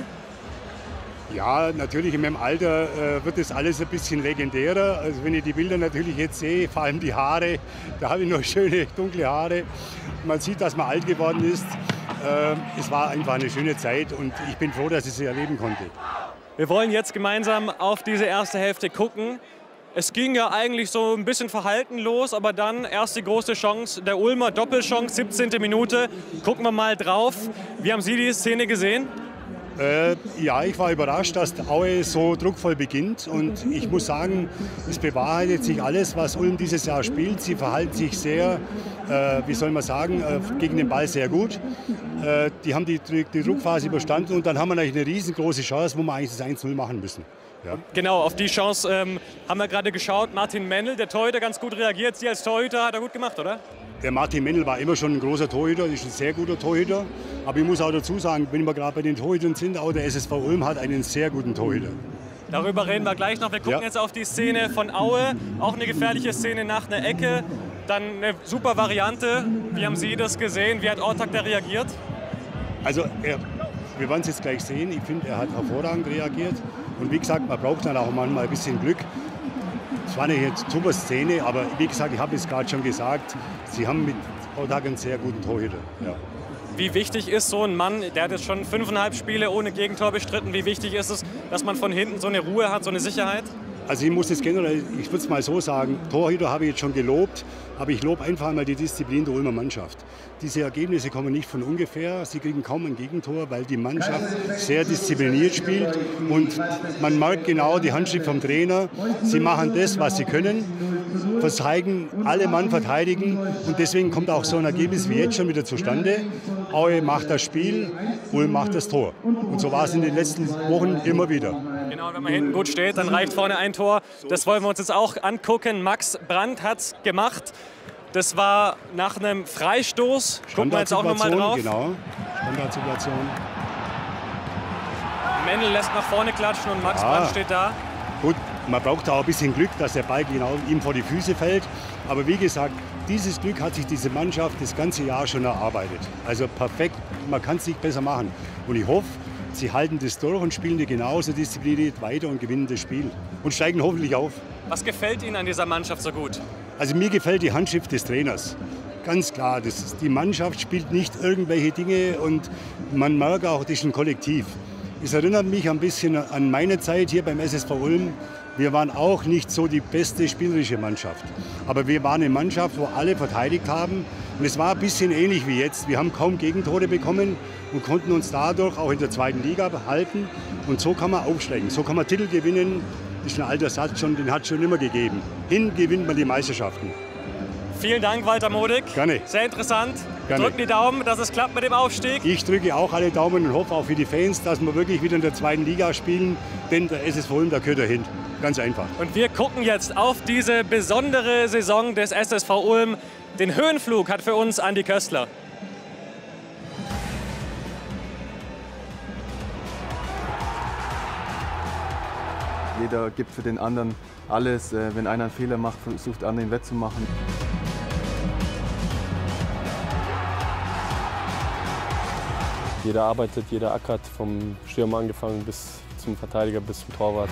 Ja, natürlich in meinem Alter wird das alles ein bisschen legendärer. Also wenn ich die Bilder natürlich jetzt sehe, vor allem die Haare, da habe ich noch schöne dunkle Haare. Man sieht, dass man alt geworden ist. Es war einfach eine schöne Zeit und ich bin froh, dass ich sie erleben konnte. Wir wollen jetzt gemeinsam auf diese erste Hälfte gucken. Es ging ja eigentlich so ein bisschen verhalten los, aber dann erst die große Chance, der Ulmer Doppelchance, 17. Minute. Gucken wir mal drauf. Wie haben Sie die Szene gesehen? Ja, ich war überrascht, dass Aue so druckvoll beginnt und ich muss sagen, es bewahrheitet sich alles, was Ulm dieses Jahr spielt. Sie verhalten sich sehr, wie soll man sagen, gegen den Ball sehr gut. Die haben die Druckphase überstanden und dann haben wir eigentlich eine riesengroße Chance, wo wir eigentlich das 1:0 machen müssen. Ja. Genau, auf die Chance haben wir gerade geschaut. Martin Mendel, der Torhüter, ganz gut reagiert. Sie als Torhüter hat er gut gemacht, oder? Der Martin Mendel war immer schon ein großer Torhüter, ist ein sehr guter Torhüter. Aber ich muss auch dazu sagen, wenn wir gerade bei den Torhütern sind, auch der SSV Ulm hat einen sehr guten Torhüter. Darüber reden wir gleich noch. Wir gucken jetzt auf die Szene von Aue. Auch eine gefährliche Szene nach einer Ecke. Dann eine super Variante. Wie haben Sie das gesehen? Wie hat Ortak da reagiert? Also wir werden es jetzt gleich sehen. Ich finde, er hat hervorragend reagiert. Und wie gesagt, man braucht dann auch manchmal ein bisschen Glück. Es war eine jetzt super Szene, aber wie gesagt, ich habe es gerade schon gesagt, sie haben mit Ortak einen sehr guten Torhüter. Ja. Wie wichtig ist so ein Mann, der hat jetzt schon 5,5 Spiele ohne Gegentor bestritten, wie wichtig ist es, dass man von hinten so eine Ruhe hat, so eine Sicherheit? Also ich muss das generell, ich würde es mal so sagen, Torhüter habe ich jetzt schon gelobt, aber ich lobe einfach mal die Disziplin der Ulmer Mannschaft. Diese Ergebnisse kommen nicht von ungefähr, sie kriegen kaum ein Gegentor, weil die Mannschaft sehr diszipliniert spielt und man merkt genau die Handschrift vom Trainer. Sie machen das, was sie können, verzeigen, alle Mann verteidigen und deswegen kommt auch so ein Ergebnis wie jetzt schon wieder zustande. Aue macht das Spiel, Ulm macht das Tor. Und so war es in den letzten Wochen immer wieder. Genau, wenn man hinten gut steht, dann reicht vorne ein Tor. Das wollen wir uns jetzt auch angucken. Max Brandt hat es gemacht. Das war nach einem Freistoß. Gucken wir jetzt auch noch mal drauf. Genau, Standardsituation. Mendel lässt nach vorne klatschen und Max Brandt steht da. Gut, man braucht auch ein bisschen Glück, dass der Ball genau ihm vor die Füße fällt. Aber wie gesagt, dieses Glück hat sich diese Mannschaft das ganze Jahr schon erarbeitet. Also perfekt, man kann es nicht besser machen. Und ich hoffe, sie halten das durch und spielen die genauso diszipliniert weiter und gewinnen das Spiel. Und steigen hoffentlich auf. Was gefällt Ihnen an dieser Mannschaft so gut? Also mir gefällt die Handschrift des Trainers. Ganz klar, die Mannschaft spielt nicht irgendwelche Dinge und man merkt auch, das ist ein Kollektiv. Es erinnert mich ein bisschen an meine Zeit hier beim SSV Ulm. Wir waren auch nicht so die beste spielerische Mannschaft. Aber wir waren eine Mannschaft, wo alle verteidigt haben. Und es war ein bisschen ähnlich wie jetzt. Wir haben kaum Gegentore bekommen und konnten uns dadurch auch in der zweiten Liga halten. Und so kann man aufsteigen, so kann man Titel gewinnen. Das ist ein alter Satz, den hat es schon immer gegeben. Hin gewinnt man die Meisterschaften. Vielen Dank, Walter Modig. Gerne. Sehr interessant. Gerne. Drücken die Daumen, dass es klappt mit dem Aufstieg. Ich drücke auch alle Daumen und hoffe auch für die Fans, dass wir wirklich wieder in der zweiten Liga spielen. Denn der SSV Ulm, da gehört er hin. Ganz einfach. Und wir gucken jetzt auf diese besondere Saison des SSV Ulm. Den Höhenflug hat für uns Andi Köstler. Jeder gibt für den anderen alles. Wenn einer einen Fehler macht, versucht der andere ihn wettzumachen. Jeder arbeitet, jeder ackert, vom Stürmer angefangen bis zum Verteidiger, bis zum Torwart.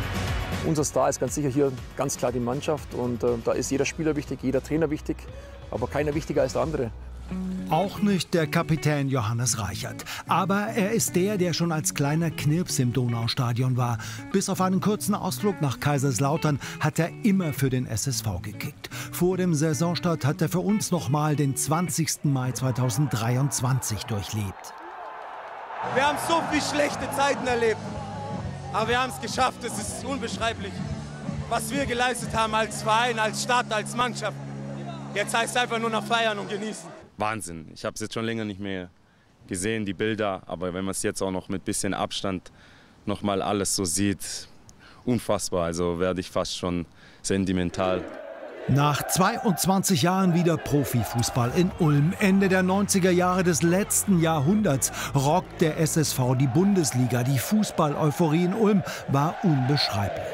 Unser Star ist ganz sicher hier ganz klar die Mannschaft und da ist jeder Spieler wichtig, jeder Trainer wichtig. aber keiner wichtiger als der andere. Auch nicht der Kapitän Johannes Reichert. Aber er ist der schon als kleiner Knirps im Donaustadion war. Bis auf einen kurzen Ausflug nach Kaiserslautern hat er immer für den SSV gekickt. Vor dem Saisonstart hat er für uns nochmal den 20. Mai 2023 durchlebt. Wir haben so viele schlechte Zeiten erlebt, aber wir haben es geschafft. Es ist unbeschreiblich, was wir geleistet haben als Verein, als Stadt, als Mannschaft. Jetzt heißt es einfach nur noch feiern und genießen. Wahnsinn. Ich habe es jetzt schon länger nicht mehr gesehen, die Bilder. Aber wenn man es jetzt auch noch mit bisschen Abstand noch mal alles so sieht, unfassbar. Also werde ich fast schon sentimental. Nach 22 Jahren wieder Profifußball in Ulm. Ende der 90er Jahre des letzten Jahrhunderts rockt der SSV die Bundesliga. Die Fußball-Euphorie in Ulm war unbeschreiblich.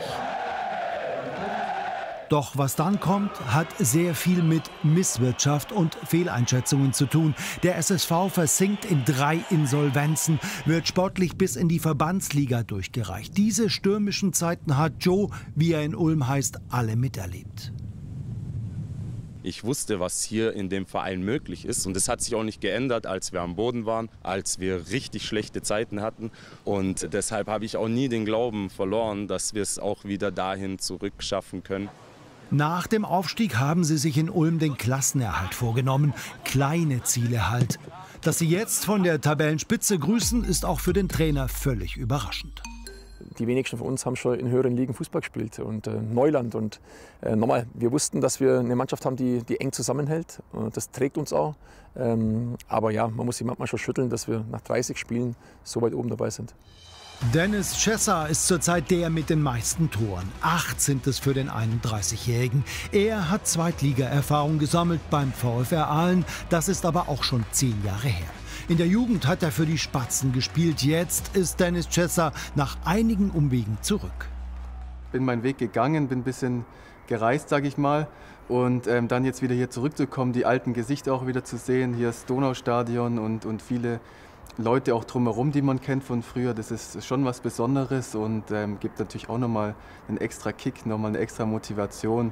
Doch was dann kommt, hat sehr viel mit Misswirtschaft und Fehleinschätzungen zu tun. Der SSV versinkt in 3 Insolvenzen, wird sportlich bis in die Verbandsliga durchgereicht. Diese stürmischen Zeiten hat Joe, wie er in Ulm heißt, alle miterlebt. Ich wusste, was hier in dem Verein möglich ist. Und das hat sich auch nicht geändert, als wir am Boden waren, als wir richtig schlechte Zeiten hatten. Und deshalb habe ich auch nie den Glauben verloren, dass wir es auch wieder dahin zurückschaffen können. Nach dem Aufstieg haben sie sich in Ulm den Klassenerhalt vorgenommen. Kleine Ziele halt. Dass sie jetzt von der Tabellenspitze grüßen, ist auch für den Trainer völlig überraschend. Die wenigsten von uns haben schon in höheren Ligen Fußball gespielt und Neuland. Und nochmal, wir wussten, dass wir eine Mannschaft haben, die eng zusammenhält. Und das trägt uns auch. Aber ja, man muss sich manchmal schon schütteln, dass wir nach 30 Spielen so weit oben dabei sind. Dennis Chessa ist zurzeit der mit den meisten Toren. 8 sind es für den 31-Jährigen. Er hat Zweitliga-Erfahrung gesammelt beim VfR Aalen. Das ist aber auch schon 10 Jahre her. In der Jugend hat er für die Spatzen gespielt. Jetzt ist Dennis Chessa nach einigen Umwegen zurück. Bin meinen Weg gegangen, bin ein bisschen gereist, sage ich mal. Und dann jetzt wieder hier zurückzukommen, die alten Gesichter auch wieder zu sehen. Hier ist Donaustadion und viele Leute auch drumherum, die man kennt von früher. Das ist schon was Besonderes und gibt natürlich auch nochmal einen extra Kick, nochmal eine extra Motivation.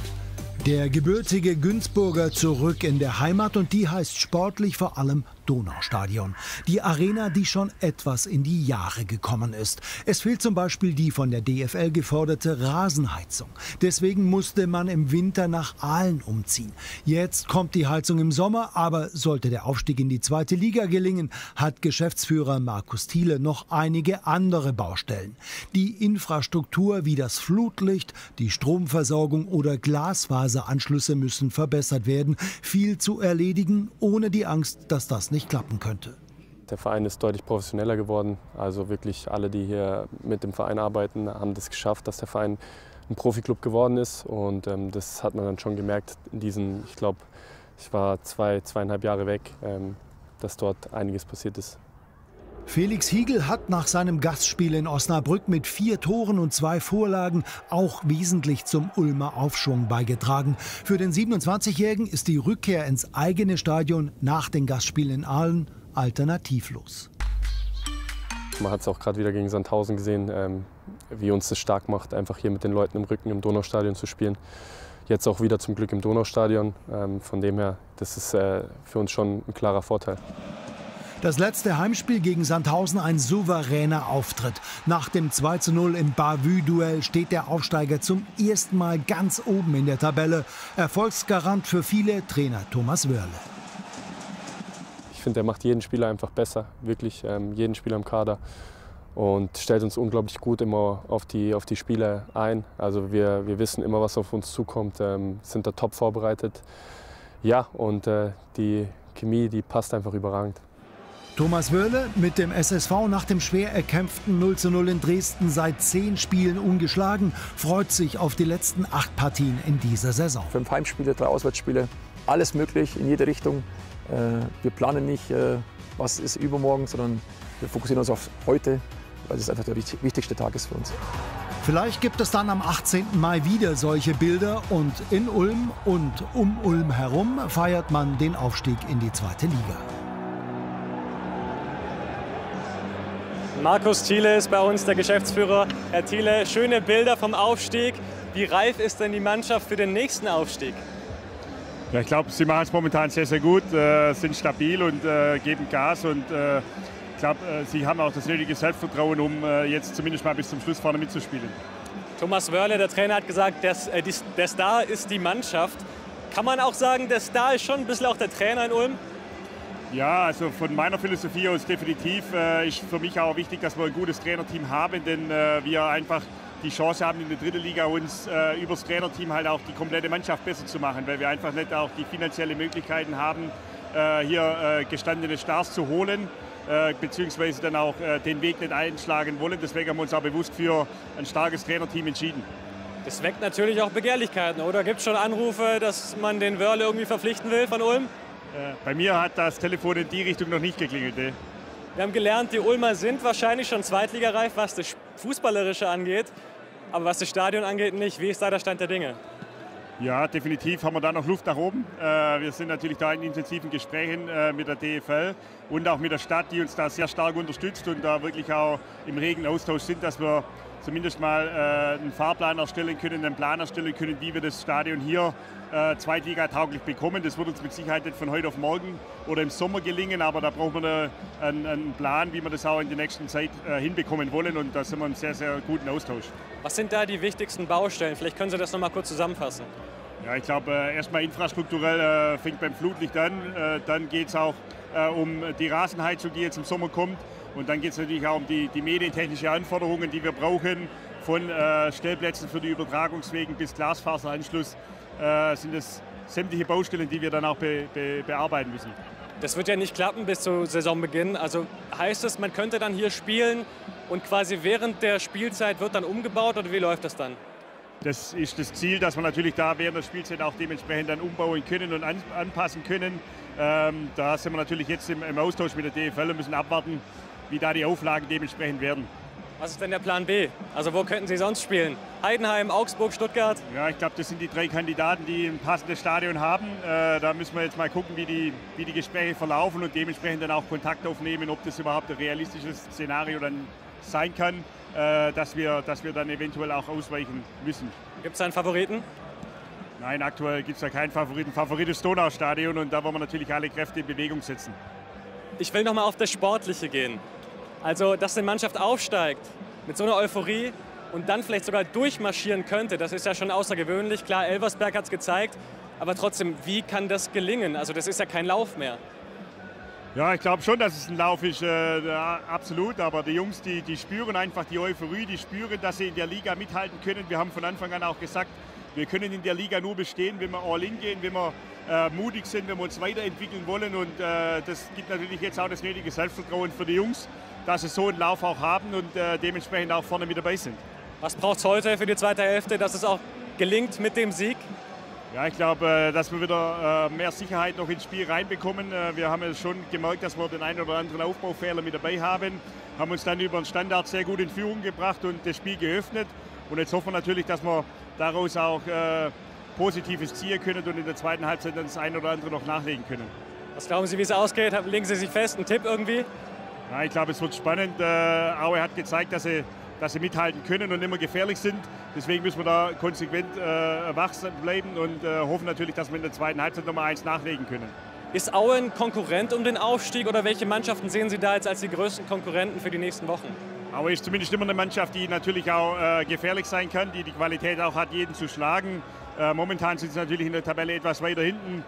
Der gebürtige Günzburger zurück in der Heimat und die heißt sportlich vor allem Donaustadion. Die Arena, die schon etwas in die Jahre gekommen ist. Es fehlt zum Beispiel die von der DFL geforderte Rasenheizung. Deswegen musste man im Winter nach Aalen umziehen. Jetzt kommt die Heizung im Sommer, aber sollte der Aufstieg in die 2. Liga gelingen, hat Geschäftsführer Markus Thiele noch einige andere Baustellen. Die Infrastruktur wie das Flutlicht, die Stromversorgung oder Glasfaseranschlüsse müssen verbessert werden. Viel zu erledigen, ohne die Angst, dass das nicht klappen könnte. Der Verein ist deutlich professioneller geworden. Also wirklich alle, die hier mit dem Verein arbeiten, haben das geschafft, dass der Verein ein Profiklub geworden ist. Und das hat man dann schon gemerkt in diesen, ich glaube, ich war 2,5 Jahre weg, dass dort einiges passiert ist. Felix Hiegel hat nach seinem Gastspiel in Osnabrück mit 4 Toren und 2 Vorlagen auch wesentlich zum Ulmer Aufschwung beigetragen. Für den 27-Jährigen ist die Rückkehr ins eigene Stadion nach den Gastspielen in Aalen alternativlos. Man hat es auch gerade wieder gegen Sandhausen gesehen, wie uns das stark macht, einfach hier mit den Leuten im Rücken im Donaustadion zu spielen. Jetzt auch wieder zum Glück im Donaustadion. Von dem her, das ist für uns schon ein klarer Vorteil. Das letzte Heimspiel gegen Sandhausen ein souveräner Auftritt. Nach dem 2:0 im Bavü-Duell steht der Aufsteiger zum ersten Mal ganz oben in der Tabelle. Erfolgsgarant für viele Trainer Thomas Wörle. Ich finde, er macht jeden Spieler einfach besser, wirklich jeden Spieler im Kader. Und stellt uns unglaublich gut immer auf die Spiele ein. Also wir wissen immer, was auf uns zukommt, sind da top vorbereitet. Ja, und die Chemie, die passt einfach überragend. Thomas Wörle mit dem SSV nach dem schwer erkämpften 0:0 in Dresden seit 10 Spielen ungeschlagen, freut sich auf die letzten 8 Partien in dieser Saison. 5 Heimspiele, 3 Auswärtsspiele, alles möglich in jede Richtung. Wir planen nicht, was ist übermorgen, sondern wir fokussieren uns auf heute, weil es einfach der wichtigste Tag ist für uns. Vielleicht gibt es dann am 18. Mai wieder solche Bilder und in Ulm und um Ulm herum feiert man den Aufstieg in die 2. Liga. Markus Thiele ist bei uns der Geschäftsführer. Herr Thiele, schöne Bilder vom Aufstieg. Wie reif ist denn die Mannschaft für den nächsten Aufstieg? Ja, ich glaube, sie machen es momentan sehr, sehr gut, sind stabil und geben Gas. Und ich glaube, sie haben auch das nötige Selbstvertrauen, um jetzt zumindest mal bis zum Schluss vorne mitzuspielen. Thomas Wörle, der Trainer, hat gesagt, der Star ist die Mannschaft. Kann man auch sagen, der Star ist schon ein bisschen auch der Trainer in Ulm? Ja, also von meiner Philosophie aus definitiv ist für mich auch wichtig, dass wir ein gutes Trainerteam haben, denn wir einfach die Chance haben, in der dritten Liga uns über das Trainerteam halt auch die komplette Mannschaft besser zu machen, weil wir einfach nicht auch die finanziellen Möglichkeiten haben, hier gestandene Stars zu holen, beziehungsweise dann auch den Weg nicht einschlagen wollen. Deswegen haben wir uns auch bewusst für ein starkes Trainerteam entschieden. Das weckt natürlich auch Begehrlichkeiten, oder? Gibt es schon Anrufe, dass man den Wörle irgendwie verpflichten will von Ulm? Bei mir hat das Telefon in die Richtung noch nicht geklingelt. Wir haben gelernt, die Ulmer sind wahrscheinlich schon zweitligareif, was das Fußballerische angeht. Aber was das Stadion angeht, nicht. Wie ist da der Stand der Dinge? Ja, definitiv haben wir da noch Luft nach oben. Wir sind natürlich da in intensiven Gesprächen mit der DFL und auch mit der Stadt, die uns da sehr stark unterstützt und da wirklich auch im regen Austausch sind, dass wir zumindest mal einen Fahrplan erstellen können, einen Plan erstellen können, wie wir das Stadion hier zweitligatauglich bekommen. Das wird uns mit Sicherheit nicht von heute auf morgen oder im Sommer gelingen, aber da brauchen wir einen Plan, wie wir das auch in der nächsten Zeit hinbekommen wollen, und da sind wir in einem sehr, sehr guten Austausch. Was sind da die wichtigsten Baustellen? Vielleicht können Sie das noch mal kurz zusammenfassen. Ja, ich glaube, erstmal infrastrukturell fängt beim Flutlicht an, dann geht es auch um die Rasenheizung, die jetzt im Sommer kommt, und dann geht es natürlich auch um die medientechnischen Anforderungen, die wir brauchen, von Stellplätzen für die Übertragungswegen bis Glasfaseranschluss. Sind es sämtliche Baustellen, die wir dann auch bearbeiten müssen. Das wird ja nicht klappen bis zu Saisonbeginn. Also heißt es, man könnte dann hier spielen und quasi während der Spielzeit wird dann umgebaut, oder wie läuft das dann? Das ist das Ziel, dass wir natürlich da während der Spielzeit auch dementsprechend dann umbauen können und anpassen können. Da sind wir natürlich jetzt im Austausch mit der DFL und müssen abwarten, wie da die Auflagen dementsprechend werden. Was ist denn der Plan B? Also wo könnten Sie sonst spielen? Heidenheim, Augsburg, Stuttgart? Ja, ich glaube, das sind die 3 Kandidaten, die ein passendes Stadion haben. Da müssen wir jetzt mal gucken, wie die Gespräche verlaufen und dementsprechend dann auch Kontakt aufnehmen, ob das überhaupt ein realistisches Szenario dann sein kann, dass wir dann eventuell auch ausweichen müssen. Gibt es einen Favoriten? Nein, aktuell gibt es da keinen Favoriten. Favorit ist Donau-Stadion, und da wollen wir natürlich alle Kräfte in Bewegung setzen. Ich will noch mal auf das Sportliche gehen. Also, dass eine Mannschaft aufsteigt mit so einer Euphorie und dann vielleicht sogar durchmarschieren könnte, das ist ja schon außergewöhnlich. Klar, Elversberg hat es gezeigt, aber trotzdem, wie kann das gelingen? Also das ist ja kein Lauf mehr. Ja, ich glaube schon, dass es ein Lauf ist, absolut. Aber die Jungs, die spüren einfach die Euphorie, die spüren, dass sie in der Liga mithalten können. Wir haben von Anfang an auch gesagt, wir können in der Liga nur bestehen, wenn wir all in gehen, wenn wir mutig sind, wenn wir uns weiterentwickeln wollen. Und das gibt natürlich jetzt auch das nötige Selbstvertrauen für die Jungs, dass sie so einen Lauf auch haben und dementsprechend auch vorne mit dabei sind. Was braucht es heute für die zweite Hälfte, dass es auch gelingt mit dem Sieg? Ja, ich glaube, dass wir wieder mehr Sicherheit noch ins Spiel reinbekommen. Wir haben ja schon gemerkt, dass wir den einen oder anderen Aufbaufehler mit dabei haben. Haben uns dann über den Standard sehr gut in Führung gebracht und das Spiel geöffnet. Und jetzt hoffen wir natürlich, dass wir daraus auch Positives ziehen können und in der zweiten Halbzeit dann das eine oder andere noch nachlegen können. Was glauben Sie, wie es ausgeht? Legen Sie sich fest, ein Tipp irgendwie? Ja, ich glaube, es wird spannend. Aue hat gezeigt, dass sie mithalten können und immer gefährlich sind. Deswegen müssen wir da konsequent wachsam bleiben und hoffen natürlich, dass wir in der zweiten Halbzeit noch mal eins nachlegen können. Ist Aue ein Konkurrent um den Aufstieg, oder welche Mannschaften sehen Sie da jetzt als die größten Konkurrenten für die nächsten Wochen? Aue ist zumindest immer eine Mannschaft, die natürlich auch gefährlich sein kann, die die Qualität auch hat, jeden zu schlagen. Momentan sind sie natürlich in der Tabelle etwas weiter hinten,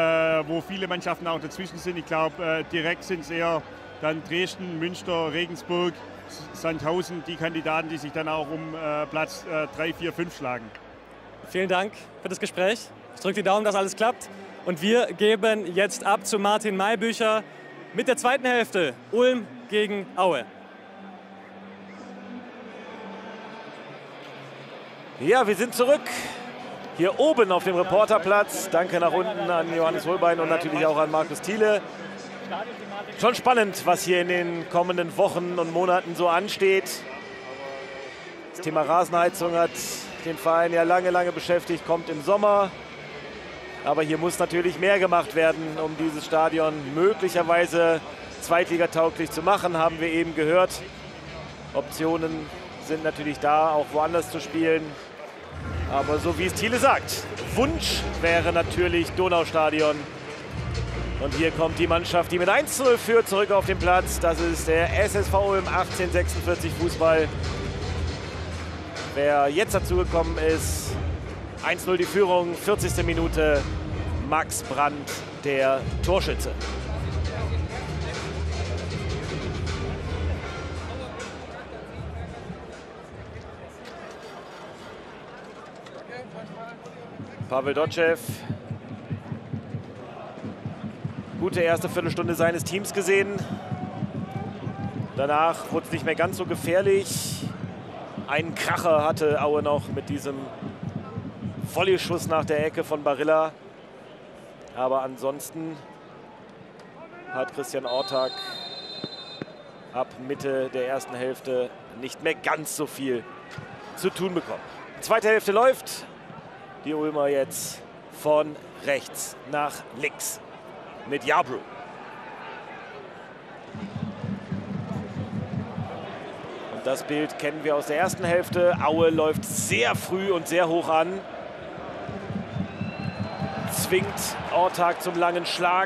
wo viele Mannschaften auch dazwischen sind. Ich glaube, direkt sind es eher dann Dresden, Münster, Regensburg, Sandhausen, die Kandidaten, die sich dann auch um Platz 3, 4, 5 schlagen. Vielen Dank für das Gespräch. Ich drücke die Daumen, dass alles klappt. Und wir geben jetzt ab zu Martin Maybücher mit der zweiten Hälfte. Ulm gegen Aue. Ja, wir sind zurück. Hier oben auf dem Reporterplatz. Danke nach unten an Johannes Holbein und natürlich auch an Markus Thiele. Schon spannend, was hier in den kommenden Wochen und Monaten so ansteht. Das Thema Rasenheizung hat den Verein ja lange beschäftigt, kommt im Sommer. Aber hier muss natürlich mehr gemacht werden, um dieses Stadion möglicherweise zweitligatauglich zu machen, haben wir eben gehört. Optionen sind natürlich da, auch woanders zu spielen. Aber so wie es Thiele sagt, Wunsch wäre natürlich Donaustadion. Und hier kommt die Mannschaft, die mit 1:0 führt, zurück auf den Platz. Das ist der SSV Ulm 1846 Fußball. Wer jetzt dazugekommen ist, 1:0 die Führung, 40. Minute, Max Brandt, der Torschütze. Pavel Dotschew, gute erste Viertelstunde seines Teams gesehen. Danach wurde es nicht mehr ganz so gefährlich. Einen Kracher hatte Aue noch mit diesem Volleyschuss nach der Ecke von Barilla. Aber ansonsten hat Christian Ortag ab Mitte der ersten Hälfte nicht mehr ganz so viel zu tun bekommen. Die zweite Hälfte läuft. Die Ulmer jetzt von rechts nach links mit Jabru. Und das Bild kennen wir aus der ersten Hälfte. Aue läuft sehr früh und sehr hoch an. Zwingt Ortag zum langen Schlag.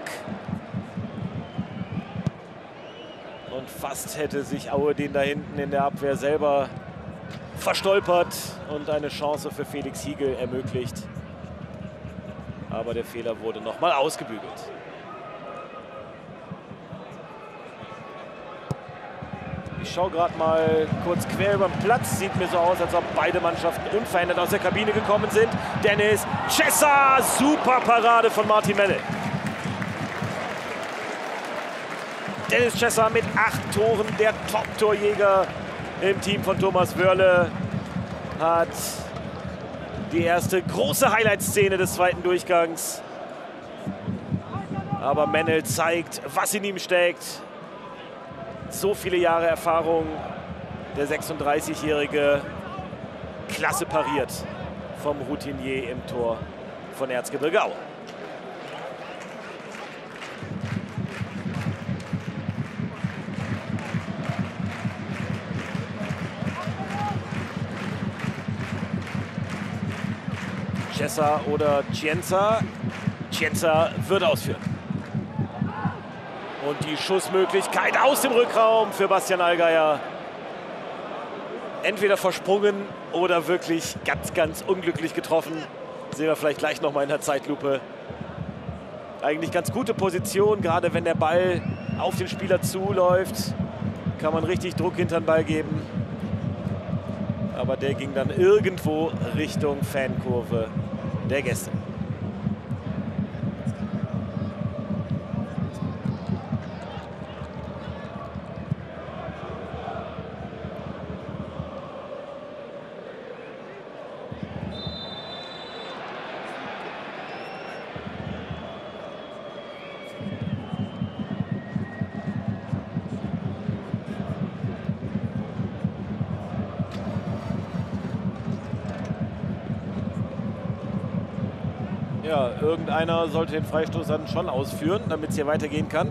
Und fast hätte sich Aue den da hinten in der Abwehr selber verstolpert und eine Chance für Felix Hiegel ermöglicht. Aber der Fehler wurde nochmal ausgebügelt. Ich schaue gerade mal kurz quer über den Platz. Sieht mir so aus, als ob beide Mannschaften unverändert aus der Kabine gekommen sind. Dennis Chessa, super Parade von Martin Mennel. Dennis Chessa mit 8 Toren, der Top-Torjäger im Team von Thomas Wörle, hat die erste große Highlight-Szene des zweiten Durchgangs. Aber Mennel zeigt, was in ihm steckt. So viele Jahre Erfahrung. Der 36-Jährige, klasse pariert vom Routinier im Tor von Erzgebirge Aue. Chessa oder Cienza. Cienza wird ausführen. Und die Schussmöglichkeit aus dem Rückraum für Bastian Allgeier. Entweder versprungen oder wirklich ganz, ganz unglücklich getroffen. Sehen wir vielleicht gleich noch mal in der Zeitlupe. Eigentlich ganz gute Position, gerade wenn der Ball auf den Spieler zuläuft. Kann man richtig Druck hinter den Ball geben. Aber der ging dann irgendwo Richtung Fankurve der Gäste. Ja, irgendeiner sollte den Freistoß dann schon ausführen, damit es hier weitergehen kann.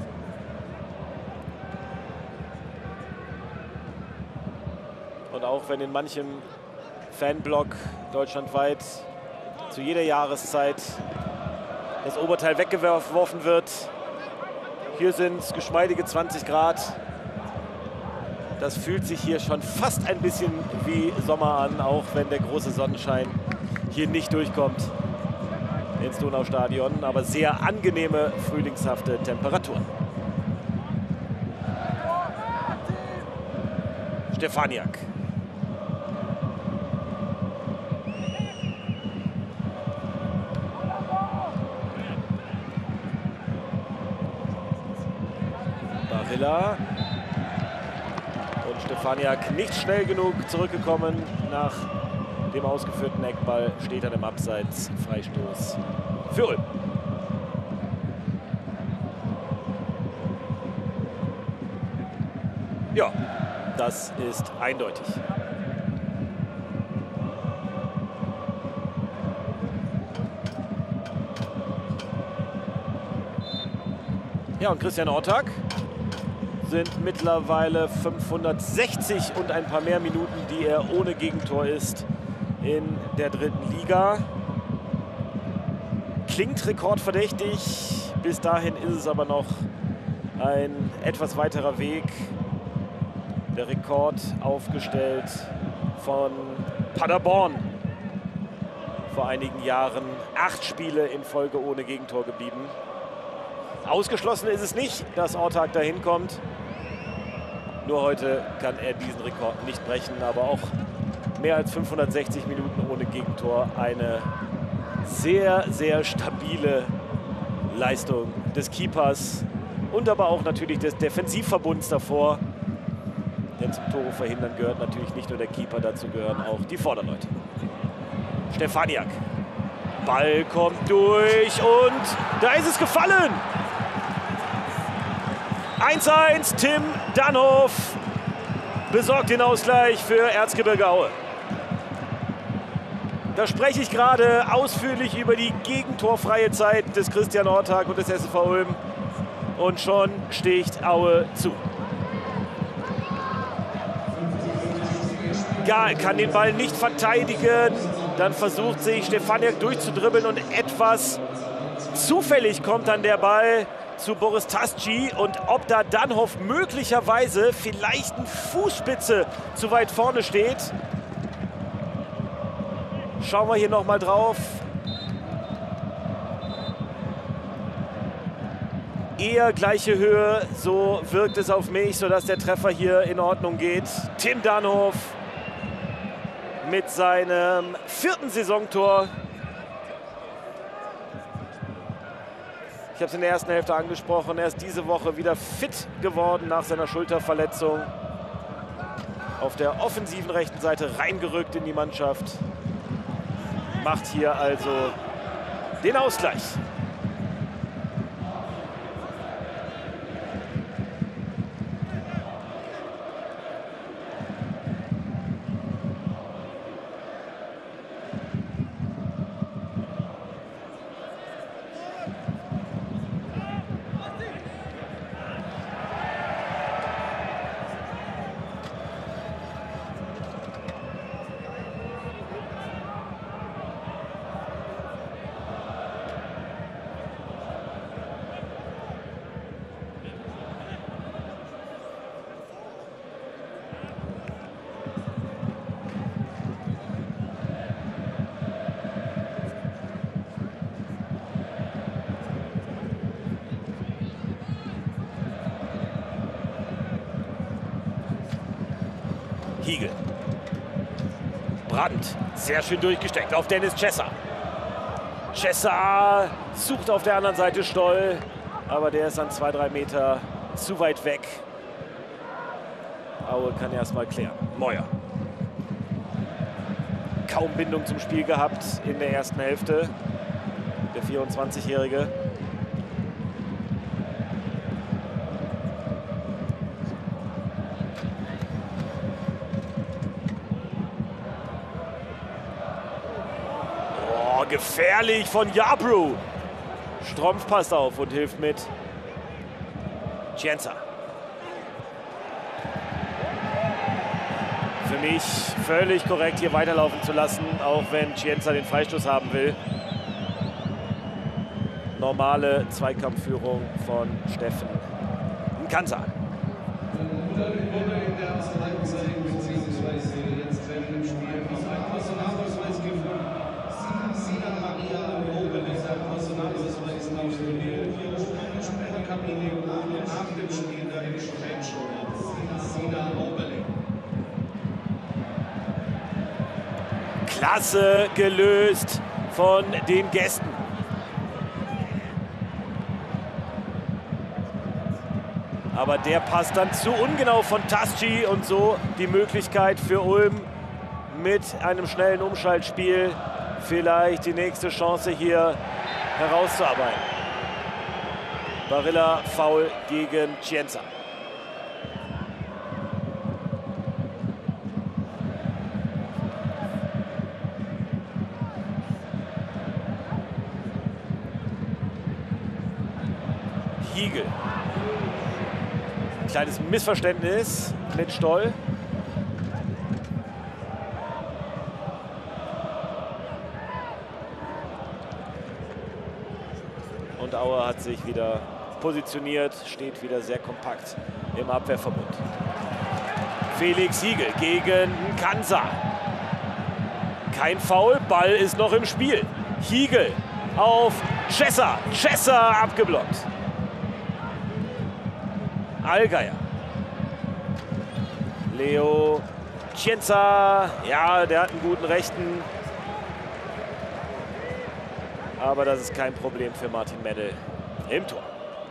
Und auch wenn in manchem Fanblock deutschlandweit zu jeder Jahreszeit das Oberteil weggeworfen wird, hier sind es geschmeidige 20 Grad. Das fühlt sich hier schon fast ein bisschen wie Sommer an, auch wenn der große Sonnenschein hier nicht durchkommt ins Donaustadion, aber sehr angenehme, frühlingshafte Temperaturen. Stefaniak. Barilla. Und Stefaniak nicht schnell genug zurückgekommen nach dem ausgeführten Eckball, steht dann im Abseits. Freistoß für Ulm. Ja, das ist eindeutig. Ja, und Christian Ortag sind mittlerweile 560 und ein paar mehr Minuten, die er ohne Gegentor ist in der 3. Liga. Klingt rekordverdächtig, bis dahin ist es aber noch ein etwas weiterer Weg. Der Rekord aufgestellt von Paderborn vor einigen Jahren. 8 Spiele in Folge ohne Gegentor geblieben. Ausgeschlossen ist es nicht, dass Ortag dahin kommt. Nur heute kann er diesen Rekord nicht brechen, aber auch mehr als 560 Minuten ohne Gegentor. Eine sehr, sehr stabile Leistung des Keepers und aber auch natürlich des Defensivverbunds davor. Denn zum Tore verhindern gehört natürlich nicht nur der Keeper, dazu gehören auch die Vorderleute. Stefaniak. Ball kommt durch und da ist es gefallen. 1:1, Tim Dannhoff besorgt den Ausgleich für Erzgebirge Aue. Da spreche ich gerade ausführlich über die gegentorfreie Zeit des Christian Ortag und des SSV Ulm. Und schon sticht Aue zu. Gal kann den Ball nicht verteidigen. Dann versucht sich Stefaniak durchzudribbeln und etwas zufällig kommt dann der Ball zu Boris Tasci. Und ob da Dannhoff möglicherweise vielleicht eine Fußspitze zu weit vorne steht, schauen wir hier noch mal drauf. Eher gleiche Höhe, so wirkt es auf mich, sodass der Treffer hier in Ordnung geht. Tim Dannhoff mit seinem 4. Saisontor. Ich habe es in der ersten Hälfte angesprochen. Er ist diese Woche wieder fit geworden nach seiner Schulterverletzung. Auf der offensiven rechten Seite reingerückt in die Mannschaft. Macht hier also den Ausgleich. Hiegel. Brandt, sehr schön durchgesteckt auf Dennis Chessa. Chessa sucht auf der anderen Seite Stoll, aber der ist dann 2-3 Meter zu weit weg. Aue kann erstmal klären. Meuer. Kaum Bindung zum Spiel gehabt in der ersten Hälfte. Der 24-Jährige. Gefährlich von Jabru. Strompf passt auf und hilft mit. Cienza. Für mich völlig korrekt, hier weiterlaufen zu lassen, auch wenn Cienza den Freistoß haben will. Normale Zweikampfführung von Steffen Nkansa. Klasse gelöst von den Gästen. Aber der passt dann zu ungenau von Tasci und so die Möglichkeit für Ulm mit einem schnellen Umschaltspiel vielleicht die nächste Chance hier herauszuarbeiten. Barilla Foul gegen Cienza. Hiegel. Kleines Missverständnis mit Stoll. hat sich wieder positioniert, steht wieder sehr kompakt im Abwehrverbund. Felix Hiegel gegen Kansa. Kein Foul, Ball ist noch im Spiel. Hiegel auf Chesser. Chesser abgeblockt. Allgeier. Leo Cienza. Ja, der hat einen guten Rechten. Aber das ist kein Problem für Martin Mennel im Tor.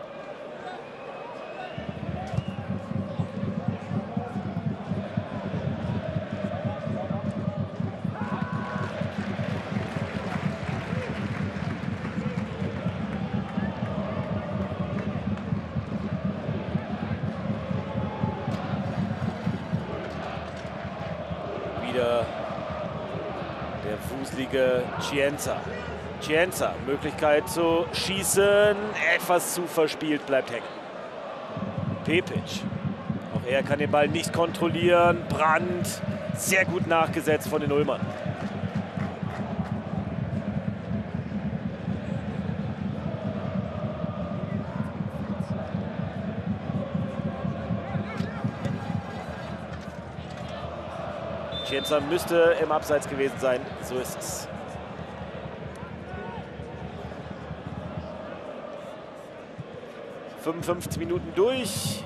Wieder der fußlige Cienza. Cienza, Möglichkeit zu schießen, etwas zu verspielt, bleibt hängen. Pepic, auch er kann den Ball nicht kontrollieren. Brandt, sehr gut nachgesetzt von den Ulmern. Cienza müsste im Abseits gewesen sein, so ist es. ...55 Minuten durch.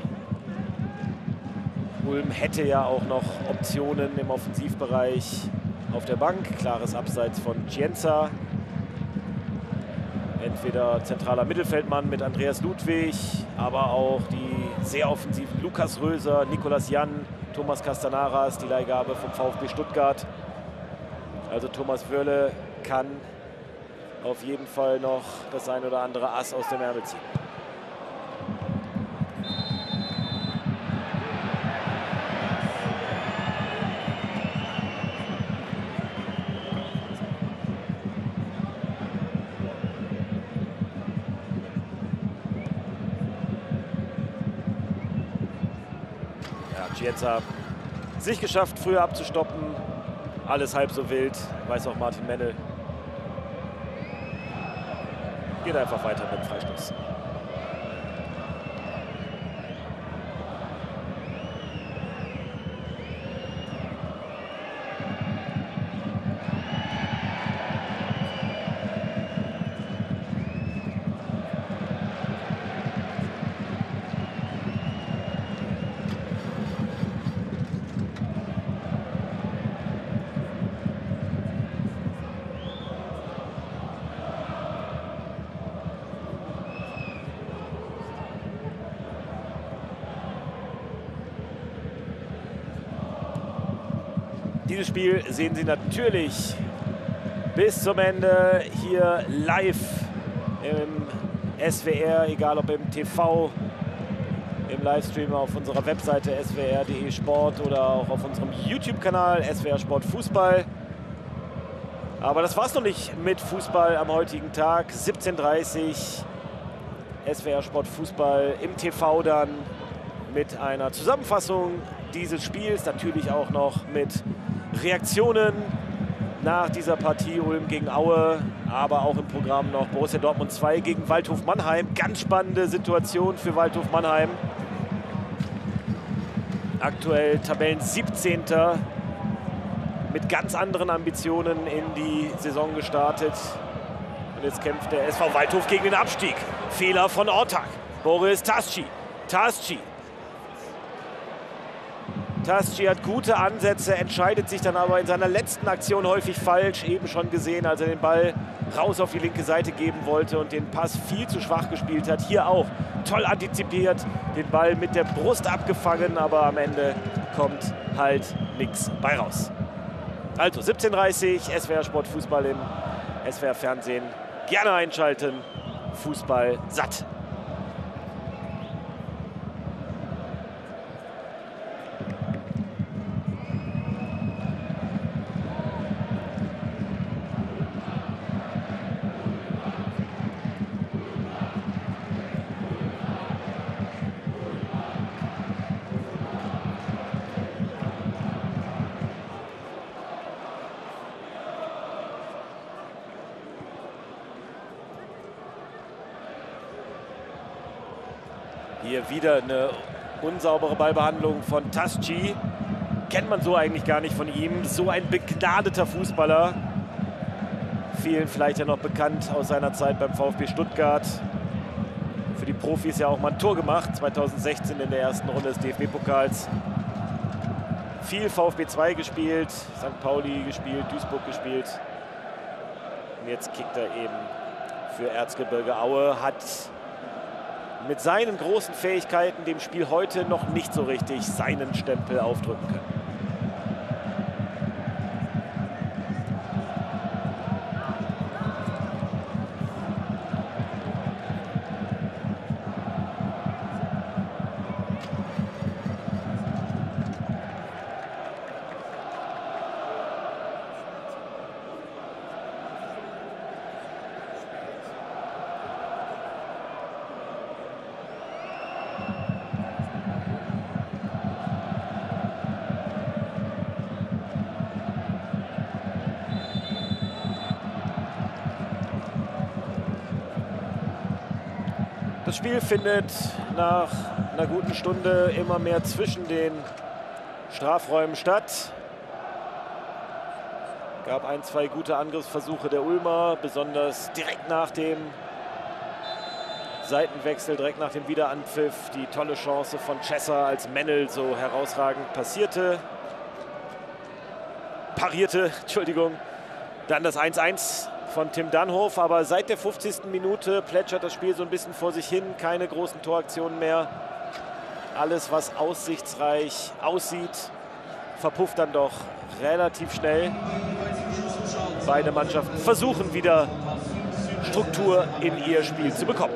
Ulm hätte ja auch noch Optionen im Offensivbereich auf der Bank. Klares Abseits von Cienza. Entweder zentraler Mittelfeldmann mit Andreas Ludwig, aber auch die sehr offensiven Lukas Röser, Nicolas Jan, Thomas Castanaras, die Leihgabe vom VfB Stuttgart. Also Thomas Wörle kann auf jeden Fall noch das ein oder andere Ass aus dem Ärmel ziehen. Cienza sich geschafft, früher abzustoppen. Alles halb so wild, weiß auch Martin Mennel. Geht einfach weiter mit dem Freistoß. Dieses Spiel sehen Sie natürlich bis zum Ende hier live im SWR, egal ob im TV, im Livestream auf unserer Webseite swr.de Sport oder auch auf unserem YouTube-Kanal SWR Sport Fußball. Aber das war es noch nicht mit Fußball am heutigen Tag. 17:30 SWR Sport Fußball im TV dann mit einer Zusammenfassung dieses Spiels. Natürlich auch noch mit Reaktionen nach dieser Partie Ulm gegen Aue, aber auch im Programm noch Borussia Dortmund 2 gegen Waldhof Mannheim. Ganz spannende Situation für Waldhof Mannheim. Aktuell Tabellen 17. mit ganz anderen Ambitionen in die Saison gestartet. Und jetzt kämpft der SV Waldhof gegen den Abstieg. Fehler von Ortak. Boris Tasci. Tasci hat gute Ansätze, entscheidet sich dann aber in seiner letzten Aktion häufig falsch. Eben schon gesehen, als er den Ball raus auf die linke Seite geben wollte und den Pass viel zu schwach gespielt hat. Hier auch toll antizipiert, den Ball mit der Brust abgefangen, aber am Ende kommt halt nichts bei raus. Also 17:30 SWR Sport Fußball im SWR Fernsehen. Gerne einschalten. Fußball satt. Hier wieder eine unsaubere Ballbehandlung von Tasci. Kennt man so eigentlich gar nicht von ihm. So ein begnadeter Fußballer. Vielen vielleicht ja noch bekannt aus seiner Zeit beim VfB Stuttgart. Für die Profis ja auch mal ein Tor gemacht, 2016 in der ersten Runde des DFB-Pokals. Viel VfB 2 gespielt, St. Pauli gespielt, Duisburg gespielt. Und jetzt kickt er eben für Erzgebirge Aue, hat mit seinen großen Fähigkeiten dem Spiel heute noch nicht so richtig seinen Stempel aufdrücken können. Das Spiel findet nach einer guten Stunde immer mehr zwischen den Strafräumen statt. Gab ein, zwei gute Angriffsversuche der Ulmer, besonders direkt nach dem Seitenwechsel, direkt nach dem Wiederanpfiff. Die tolle Chance von Chesser, als Mennel so herausragend parierte, Entschuldigung. Dann das 1:1 von Tim Dannhof, aber seit der 50. Minute plätschert das Spiel so ein bisschen vor sich hin. Keine großen Toraktionen mehr. Alles, was aussichtsreich aussieht, verpufft dann doch relativ schnell. Beide Mannschaften versuchen wieder Struktur in ihr Spiel zu bekommen.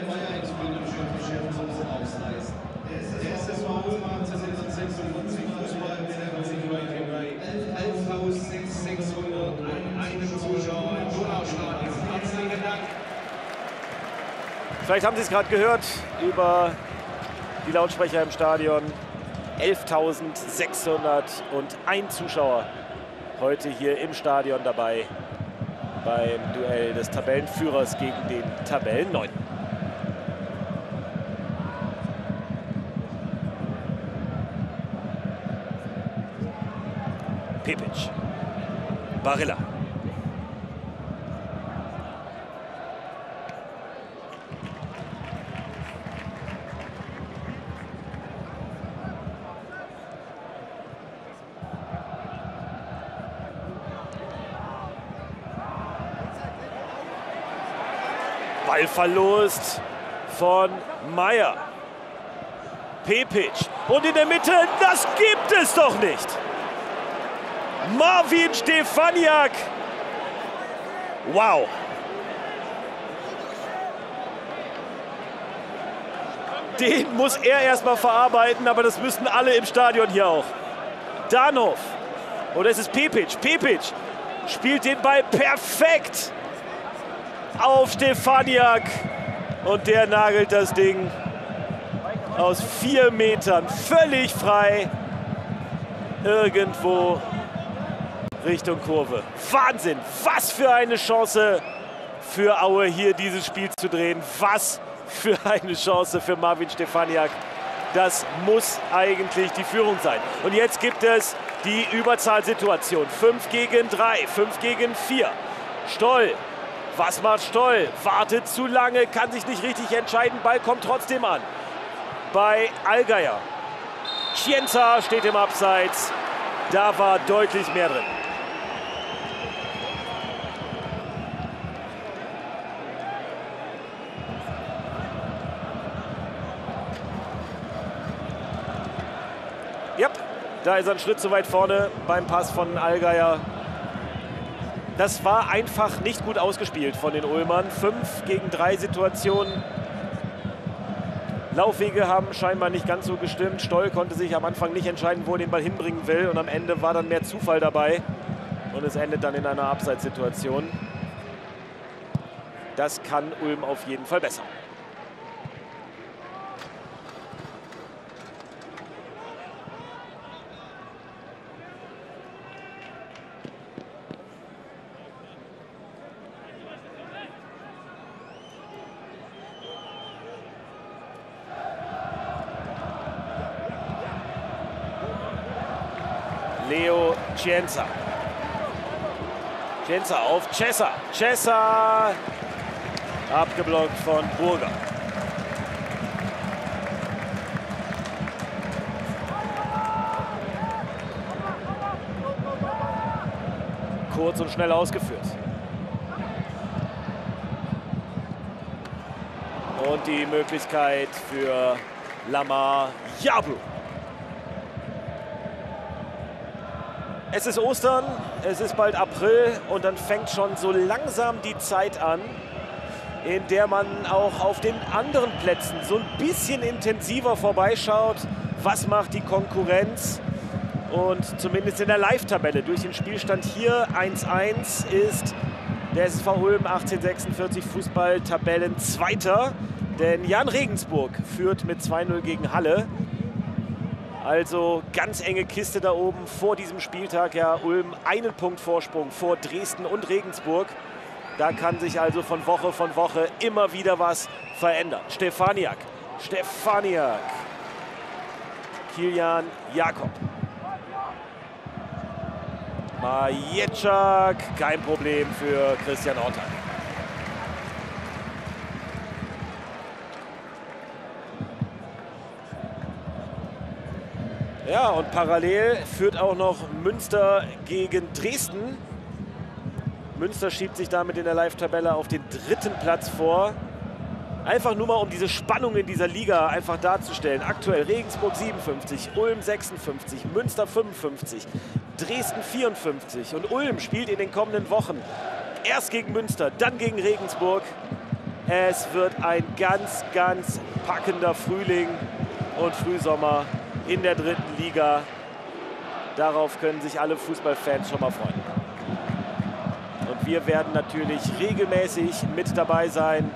Vielleicht haben Sie es gerade gehört über die Lautsprecher im Stadion. 11.601 Zuschauer heute hier im Stadion dabei beim Duell des Tabellenführers gegen den Tabellenneunten. Pepic, Barilla. Ballverlust von Meyer. Pepic. Und in der Mitte, das gibt es doch nicht. Marvin Stefaniak. Wow. Den muss er erstmal verarbeiten, aber das müssten alle im Stadion hier auch. Dannhof. Oder es ist Pepic. Pepic spielt den Ball perfekt auf Stefaniak. Und der nagelt das Ding aus 4 Metern völlig frei irgendwo Richtung Kurve. Wahnsinn, was für eine Chance für Aue, hier dieses Spiel zu drehen. Was für eine Chance für Marvin Stefaniak. Das muss eigentlich die Führung sein. Und jetzt gibt es die Überzahlsituation. 5 gegen 3, 5 gegen 4. Stoll. Was macht Stoll? Wartet zu lange, kann sich nicht richtig entscheiden. Ball kommt trotzdem an. Bei Allgeier. Chienza steht im Abseits. Da war deutlich mehr drin. Ja, da ist er einen Schritt zu weit vorne beim Pass von Allgeier. Das war einfach nicht gut ausgespielt von den Ulmern. 5 gegen 3 Situationen. Laufwege haben scheinbar nicht ganz so gestimmt. Stoll konnte sich am Anfang nicht entscheiden, wo er den Ball hinbringen will. Und am Ende war dann mehr Zufall dabei. Und es endet dann in einer Abseitssituation. Das kann Ulm auf jeden Fall besser. Leo Cienza. Cienza auf Cesa. Cesa abgeblockt von Burger. Kurz und schnell ausgeführt. Und die Möglichkeit für Lamar Yablu. Es ist Ostern, es ist bald April und dann fängt schon so langsam die Zeit an, in der man auch auf den anderen Plätzen so ein bisschen intensiver vorbeischaut. Was macht die Konkurrenz? Und zumindest in der Live-Tabelle durch den Spielstand hier 1:1 ist der SSV Ulm 1846 Fußball-Tabellenzweiter. Denn Jan Regensburg führt mit 2:0 gegen Halle. Also ganz enge Kiste da oben vor diesem Spieltag. Ja, Ulm einen Punkt Vorsprung vor Dresden und Regensburg. Da kann sich also von Woche immer wieder was verändern. Stefaniak. Kilian Jakob. Majeczak, kein Problem für Christian Ortag. Ja, und parallel führt auch noch Münster gegen Dresden. Münster schiebt sich damit in der Live-Tabelle auf den 3. Platz vor. Einfach nur mal, um diese Spannung in dieser Liga einfach darzustellen. Aktuell Regensburg 57, Ulm 56, Münster 55, Dresden 54. Und Ulm spielt in den kommenden Wochen erst gegen Münster, dann gegen Regensburg. Es wird ein ganz, ganz packender Frühling und Frühsommer in der 3. Liga. Darauf können sich alle Fußballfans schon mal freuen. Und wir werden natürlich regelmäßig mit dabei sein.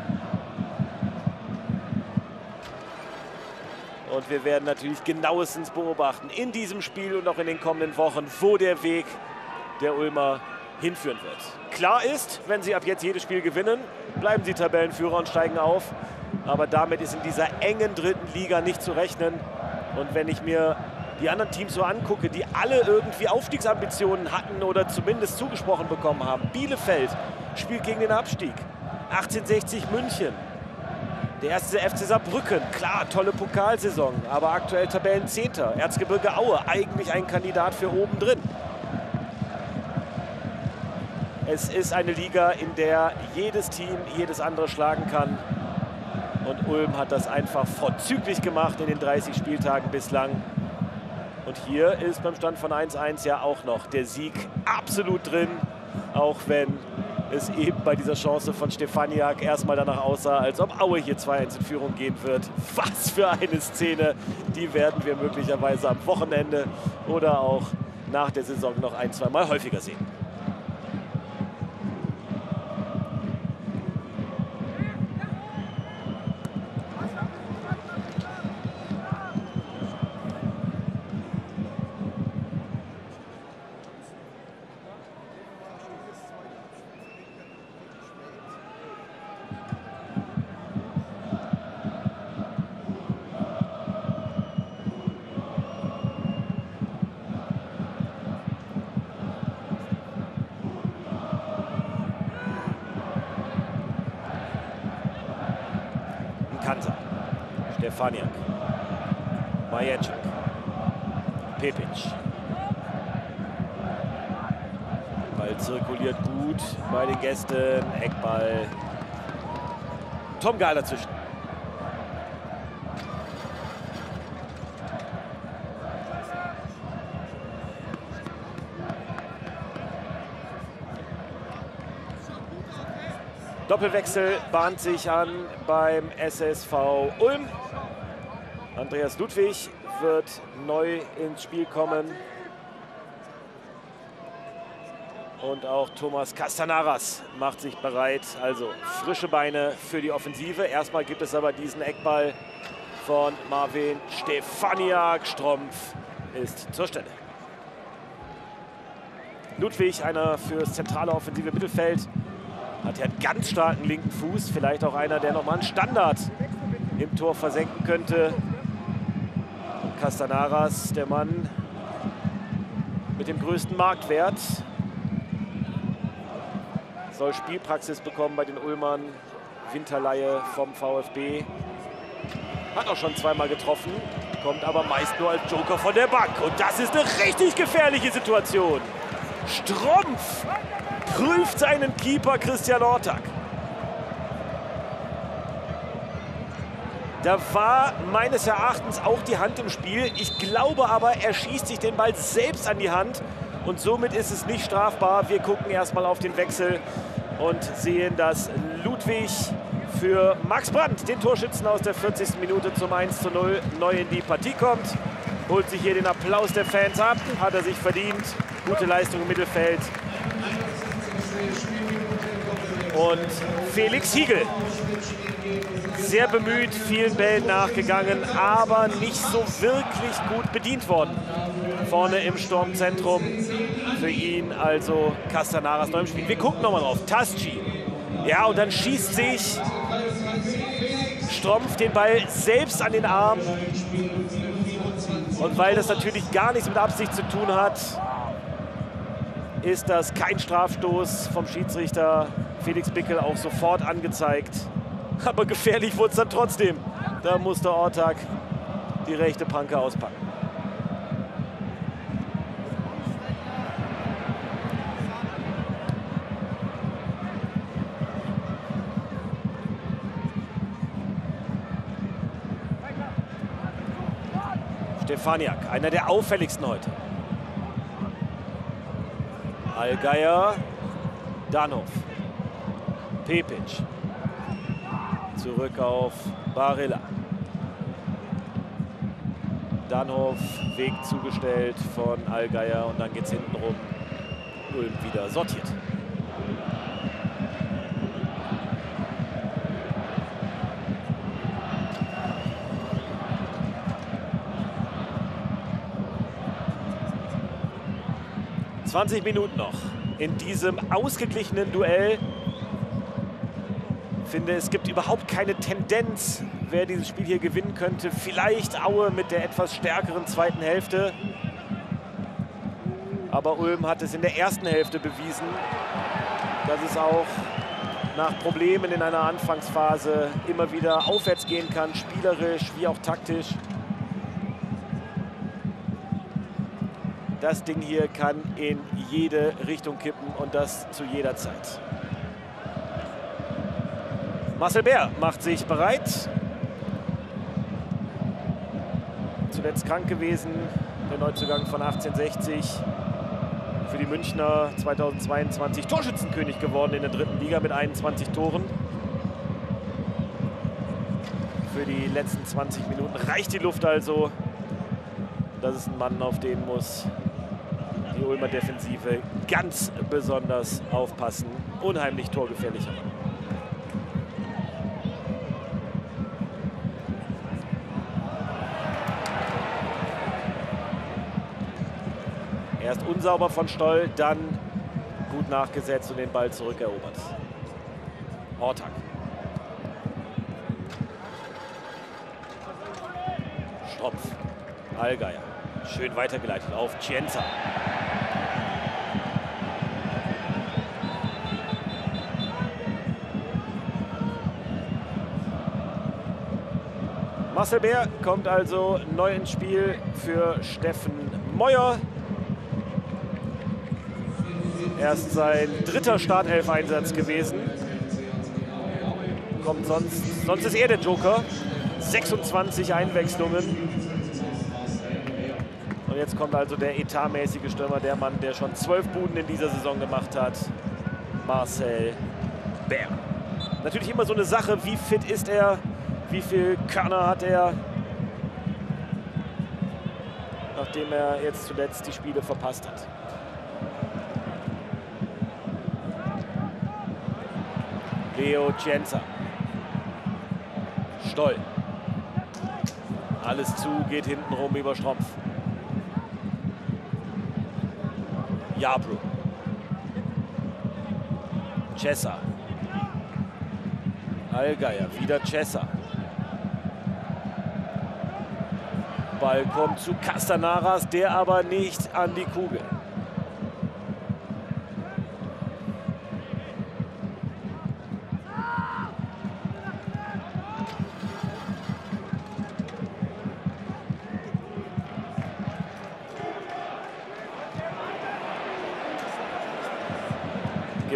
Und wir werden natürlich genauestens beobachten in diesem Spiel und auch in den kommenden Wochen, wo der Weg der Ulmer hinführen wird. Klar ist, wenn sie ab jetzt jedes Spiel gewinnen, bleiben sie Tabellenführer und steigen auf. Aber damit ist in dieser engen 3. Liga nicht zu rechnen. Und wenn ich mir die anderen Teams so angucke, die alle irgendwie Aufstiegsambitionen hatten oder zumindest zugesprochen bekommen haben. Bielefeld spielt gegen den Abstieg. 1860 München. Der erste FC Saarbrücken, klar, tolle Pokalsaison, aber aktuell Tabellenzehnter. Erzgebirge Aue, eigentlich ein Kandidat für oben drin. Es ist eine Liga, in der jedes Team jedes andere schlagen kann. Und Ulm hat das einfach vorzüglich gemacht in den 30 Spieltagen bislang. Und hier ist beim Stand von 1:1 ja auch noch der Sieg absolut drin, auch wenn es eben bei dieser Chance von Stefaniak erstmal danach aussah, als ob Aue hier 2:1 in Führung gehen wird. Was für eine Szene, die werden wir möglicherweise am Wochenende oder auch nach der Saison noch ein-, zweimal häufiger sehen. Stefaniak, Majeczak, Pepic. Ball zirkuliert gut bei den Gästen. Eckball. Tom Gahl dazwischen. Doppelwechsel bahnt sich an beim SSV Ulm. Andreas Ludwig wird neu ins Spiel kommen. Und auch Thomas Castanaras macht sich bereit. Also frische Beine für die Offensive. Erstmal gibt es aber diesen Eckball von Marvin Stefaniak. Strumpf ist zur Stelle. Ludwig, einer fürs zentrale offensive Mittelfeld, hat ja einen ganz starken linken Fuß. Vielleicht auch einer, der nochmal einen Standard im Tor versenken könnte. Und Castanaras, der Mann mit dem größten Marktwert soll Spielpraxis bekommen bei den Ulmern. Winterleihe vom VfB. Hat auch schon zweimal getroffen, kommt aber meist nur als Joker von der Bank. Und das ist eine richtig gefährliche Situation. Strumpf prüft seinen Keeper Christian Ortak. Da war meines Erachtens auch die Hand im Spiel. Ich glaube aber, er schießt sich den Ball selbst an die Hand. Und somit ist es nicht strafbar. Wir gucken erstmal auf den Wechsel und sehen, dass Ludwig für Max Brandt, den Torschützen aus der 40. Minute zum 1:0, neu in die Partie kommt. Holt sich hier den Applaus der Fans ab. Hat er sich verdient. Gute Leistung im Mittelfeld. Und Felix Hiegel. Sehr bemüht, vielen Bällen nachgegangen, aber nicht so wirklich gut bedient worden. Vorne im Sturmzentrum für ihn also Castanaras neu im Spiel. Wir gucken nochmal drauf. Tasci. Ja, und dann schießt sich Strumpf den Ball selbst an den Arm. Und weil das natürlich gar nichts mit Absicht zu tun hat, ist das kein Strafstoß vom Schiedsrichter Felix Bickel, auch sofort angezeigt. Aber gefährlich wurde es dann trotzdem. Da musste Ortak die rechte Pranke auspacken. Stefaniak, einer der auffälligsten heute. Allgeier, Danhof, Pepic. Zurück auf Barilla. Danhof, Weg zugestellt von Allgeier und dann geht es hinten rum. Ulm wieder sortiert. ...20 Minuten noch in diesem ausgeglichenen Duell. Ich finde, es gibt überhaupt keine Tendenz, wer dieses Spiel hier gewinnen könnte. Vielleicht Aue mit der etwas stärkeren zweiten Hälfte. Aber Ulm hat es in der ersten Hälfte bewiesen, dass es auch nach Problemen in einer Anfangsphase immer wieder aufwärts gehen kann, spielerisch wie auch taktisch. Das Ding hier kann in jede Richtung kippen und das zu jeder Zeit. Marcel Bär macht sich bereit. Zuletzt krank gewesen, der Neuzugang von 1860. Für die Münchner 2022 Torschützenkönig geworden in der 3. Liga mit 21 Toren. Für die letzten 20 Minuten reicht die Luft also. Das ist ein Mann, auf den muss die Ulmer Defensive ganz besonders aufpassen. Unheimlich torgefährlicher Mann. Erst unsauber von Stoll, dann gut nachgesetzt und den Ball zurückerobert. Ortak. Strumpf. Allgeier. Schön weitergeleitet auf Cienza. Marcel Bär kommt also neu ins Spiel für Steffen Meuer. Erst sein 3. Startelf-Einsatz gewesen. Kommt sonst ist er der Joker. 26 Einwechslungen. Und jetzt kommt also der etatmäßige Stürmer, der Mann, der schon 12 Buden in dieser Saison gemacht hat. Marcel Bär. Natürlich immer so eine Sache, wie fit ist er, wie viel Körner hat er. Nachdem er jetzt zuletzt die Spiele verpasst hat. Leo Cienza. Stoll. Alles zu, geht hinten rum über Strumpf. Jabru. Cessa. Allgeier, wieder Cessa. Ball kommt zu Castanaras, der aber nicht an die Kugel.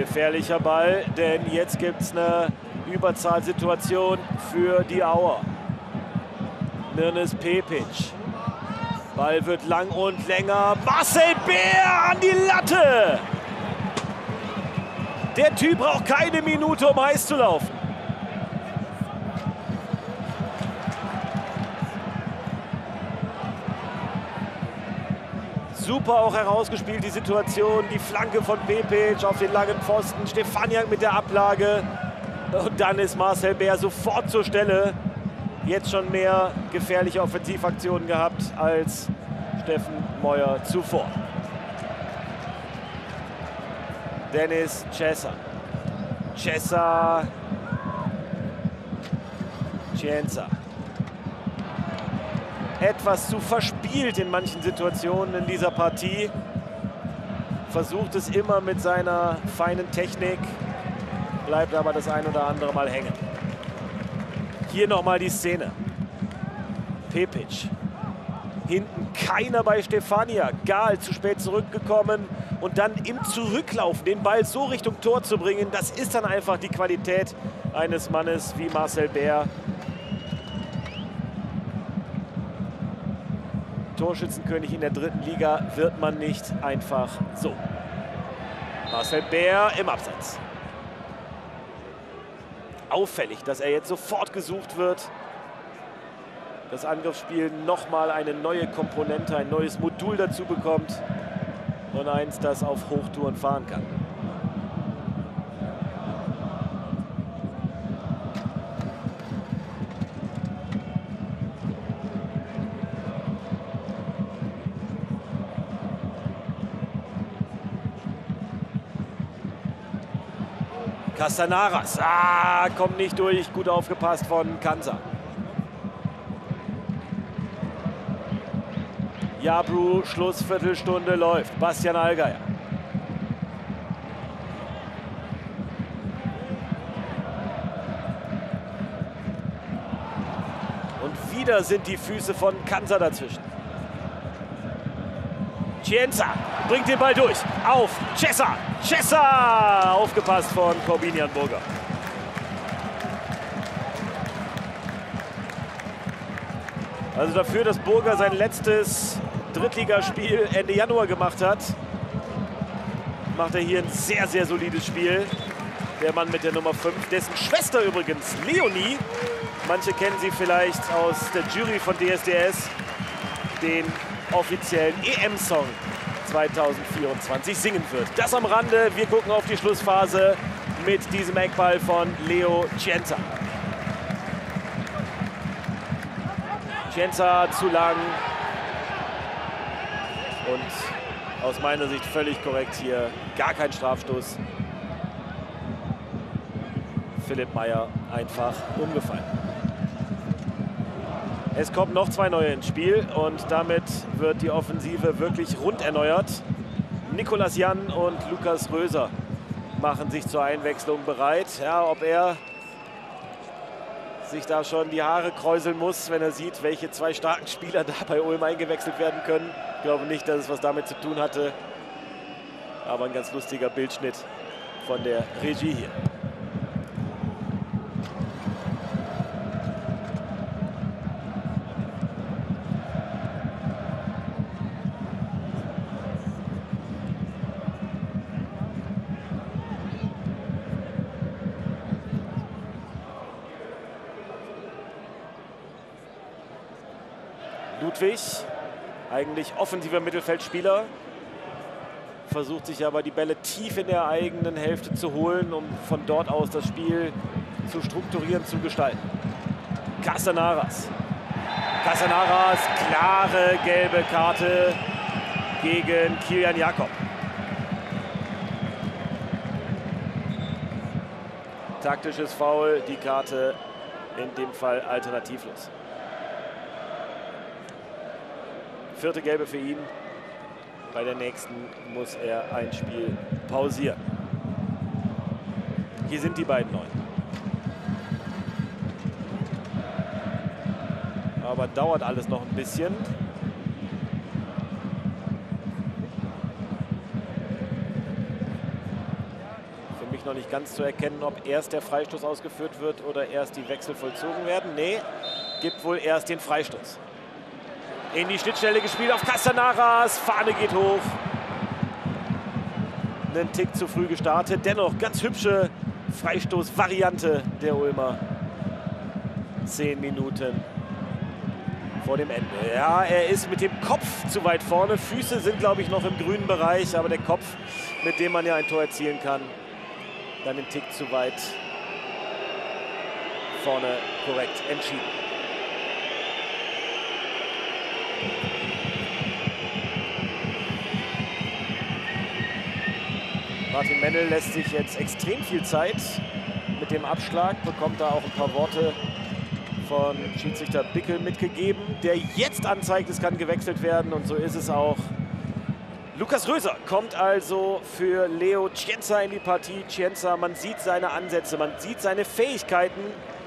Gefährlicher Ball, denn jetzt gibt es eine Überzahlsituation für die Auer. Mirnes Pepic. Ball wird lang und länger. Marcel Bär an die Latte. Der Typ braucht keine Minute, um heiß zu laufen. Super auch herausgespielt, die Situation. Die Flanke von Pepic auf den langen Pfosten. Stefaniak mit der Ablage. Und dann ist Marcel Bär sofort zur Stelle. Jetzt schon mehr gefährliche Offensivaktionen gehabt als Steffen Meuer zuvor. Dennis Cesa. Cienza. Etwas zu verspielt in manchen Situationen in dieser Partie. Versucht es immer mit seiner feinen Technik, bleibt aber das ein oder andere Mal hängen. Hier nochmal die Szene. Pepic. Hinten keiner bei Stefania. Gahl zu spät zurückgekommen und dann im Zurücklaufen den Ball so Richtung Tor zu bringen, das ist dann einfach die Qualität eines Mannes wie Marcel Bär. Torschützenkönig in der 3. Liga wird man nicht einfach so. Marcel Bär im Abseits. Auffällig, dass er jetzt sofort gesucht wird. Das Angriffsspiel nochmal eine neue Komponente, ein neues Modul dazu bekommt. Und eins, das auf Hochtouren fahren kann. Castanaras, kommt nicht durch, gut aufgepasst von Kansa. Jabru, Schlussviertelstunde läuft. Bastian Allgeier. Und wieder sind die Füße von Kansa dazwischen. Cienza bringt den Ball durch. Auf Cesa. Aufgepasst von Corbinian Burger. Also dafür, dass Burger sein letztes Drittligaspiel Ende Januar gemacht hat, macht er hier ein sehr, sehr solides Spiel. Der Mann mit der Nummer 5, dessen Schwester übrigens, Leonie, manche kennen sie vielleicht aus der Jury von DSDS, den offiziellen EM-Song 2024 singen wird. Das am Rande. Wir gucken auf die Schlussphase mit diesem Eckball von Leo Cienza. Cienza zu lang. Und aus meiner Sicht völlig korrekt hier. Gar kein Strafstoß. Philipp Meyer einfach umgefallen. Es kommen noch 2 neue ins Spiel und damit wird die Offensive wirklich rund erneuert. Nicolas Jan und Lukas Röser machen sich zur Einwechslung bereit. Ja, ob er sich da schon die Haare kräuseln muss, wenn er sieht, welche 2 starken Spieler da bei Ulm eingewechselt werden können. Ich glaube nicht, dass es was damit zu tun hatte. Aber ein ganz lustiger Bildschnitt von der Regie hier. Ludwig, eigentlich offensiver Mittelfeldspieler, versucht sich aber die Bälle tief in der eigenen Hälfte zu holen, um von dort aus das Spiel zu strukturieren, zu gestalten. Castanaras, klare gelbe Karte gegen Kilian Jakob. Taktisches Foul, die Karte in dem Fall alternativlos. 4. Gelbe für ihn. Bei der nächsten muss er ein Spiel pausieren. Hier sind die beiden Neuen. Aber dauert alles noch ein bisschen. ich, noch nicht ganz zu erkennen, ob erst der Freistoß ausgeführt wird oder erst die Wechsel vollzogen werden. Nee, gibt wohl erst den Freistoß. In die Schnittstelle gespielt auf Castanaras. Fahne geht hoch. Einen Tick zu früh gestartet. Dennoch ganz hübsche Freistoß-Variante der Ulmer. 10 Minuten vor dem Ende. Ja, er ist mit dem Kopf zu weit vorne. Füße sind, glaube ich, noch im grünen Bereich. Aber der Kopf, mit dem man ja ein Tor erzielen kann, dann den Tick zu weit vorne korrekt entschieden. Martin Mennel lässt sich jetzt extrem viel Zeit mit dem Abschlag, bekommt da auch ein paar Worte von Schiedsrichter Bickel mitgegeben, der jetzt anzeigt, es kann gewechselt werden, und so ist es auch. Lukas Röser kommt also für Leo Cienza in die Partie. Cienza, man sieht seine Ansätze, man sieht seine Fähigkeiten.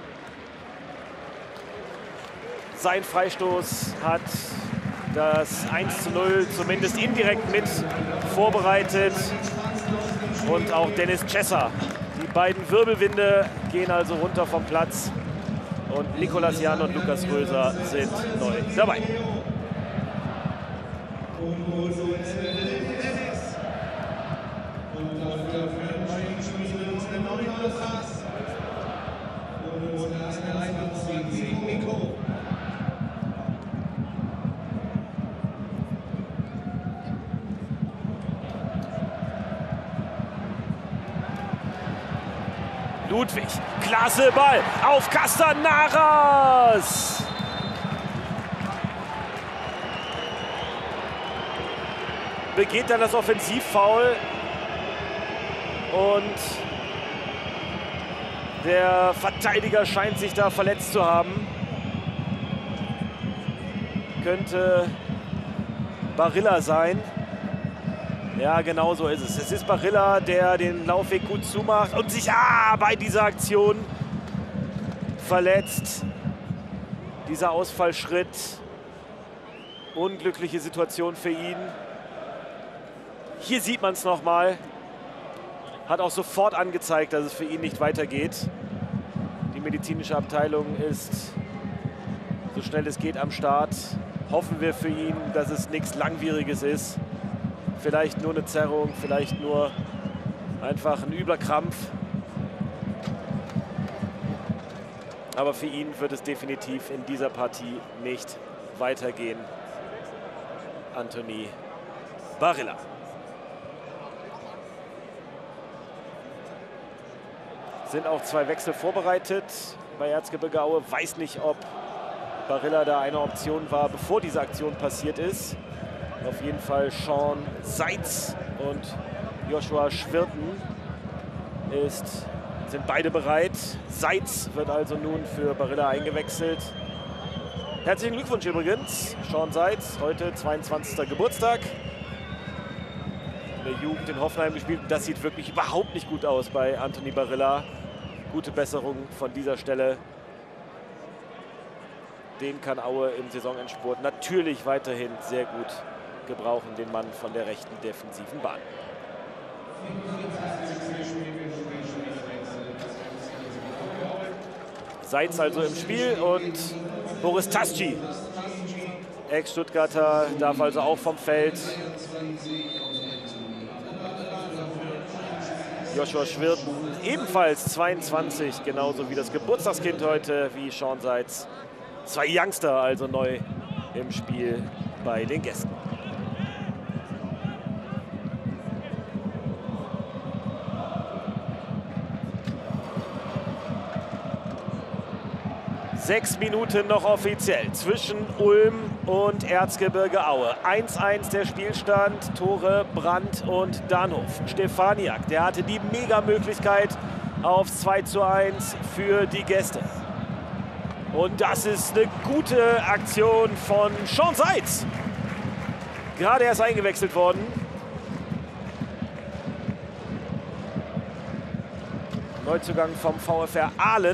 Sein Freistoß hat das 1:0 zumindest indirekt mit vorbereitet. Und auch Dennis Cessa. Die beiden Wirbelwinde gehen also runter vom Platz. Und Nicolas Jan und Lukas Röser sind neu dabei. Ludwig, klasse Ball auf Castanaras. Begeht dann das Offensivfoul und der Verteidiger scheint sich da verletzt zu haben. Könnte Barilla sein. Ja, genau so ist es. Es ist Barilla, der den Laufweg gut zumacht und sich bei dieser Aktion verletzt. Dieser Ausfallschritt. Unglückliche Situation für ihn. Hier sieht man es nochmal. Hat auch sofort angezeigt, dass es für ihn nicht weitergeht. Die medizinische Abteilung ist so schnell es geht am Start. Hoffen wir für ihn, dass es nichts Langwieriges ist. Vielleicht nur eine Zerrung, vielleicht nur einfach ein übler Krampf. Aber für ihn wird es definitiv in dieser Partie nicht weitergehen. Anthony Barilla. Sind auch 2 Wechsel vorbereitet bei Erzgebirge Aue. Weiß nicht, ob Barilla da eine Option war, bevor diese Aktion passiert ist. Auf jeden Fall Sean Seitz und Joshua Schwirten sind beide bereit. Seitz wird also nun für Barilla eingewechselt. Herzlichen Glückwunsch übrigens, Sean Seitz, heute 22. Geburtstag. In der Jugend in Hoffenheim gespielt. Das sieht wirklich überhaupt nicht gut aus bei Anthony Barilla. Gute Besserung von dieser Stelle. Den kann Aue im Saisonendspurt natürlich weiterhin sehr gut gebrauchen, den Mann von der rechten defensiven Bahn. Seitz also im Spiel und Boris Tasci, Ex-Stuttgarter, darf also auch vom Feld. Joshua Schwirten, ebenfalls 22, genauso wie das Geburtstagskind heute, wie Sean Seitz. 2 Youngster also neu im Spiel bei den Gästen. Sechs Minuten noch offiziell zwischen Ulm und Erzgebirge Aue. 1:1 der Spielstand, Tore Brandt und Danhof. Stefaniak, der hatte die Mega-Möglichkeit aufs 2:1 für die Gäste. Und das ist eine gute Aktion von Sean Seitz. Gerade erst eingewechselt worden. Neuzugang vom VfR Aalen.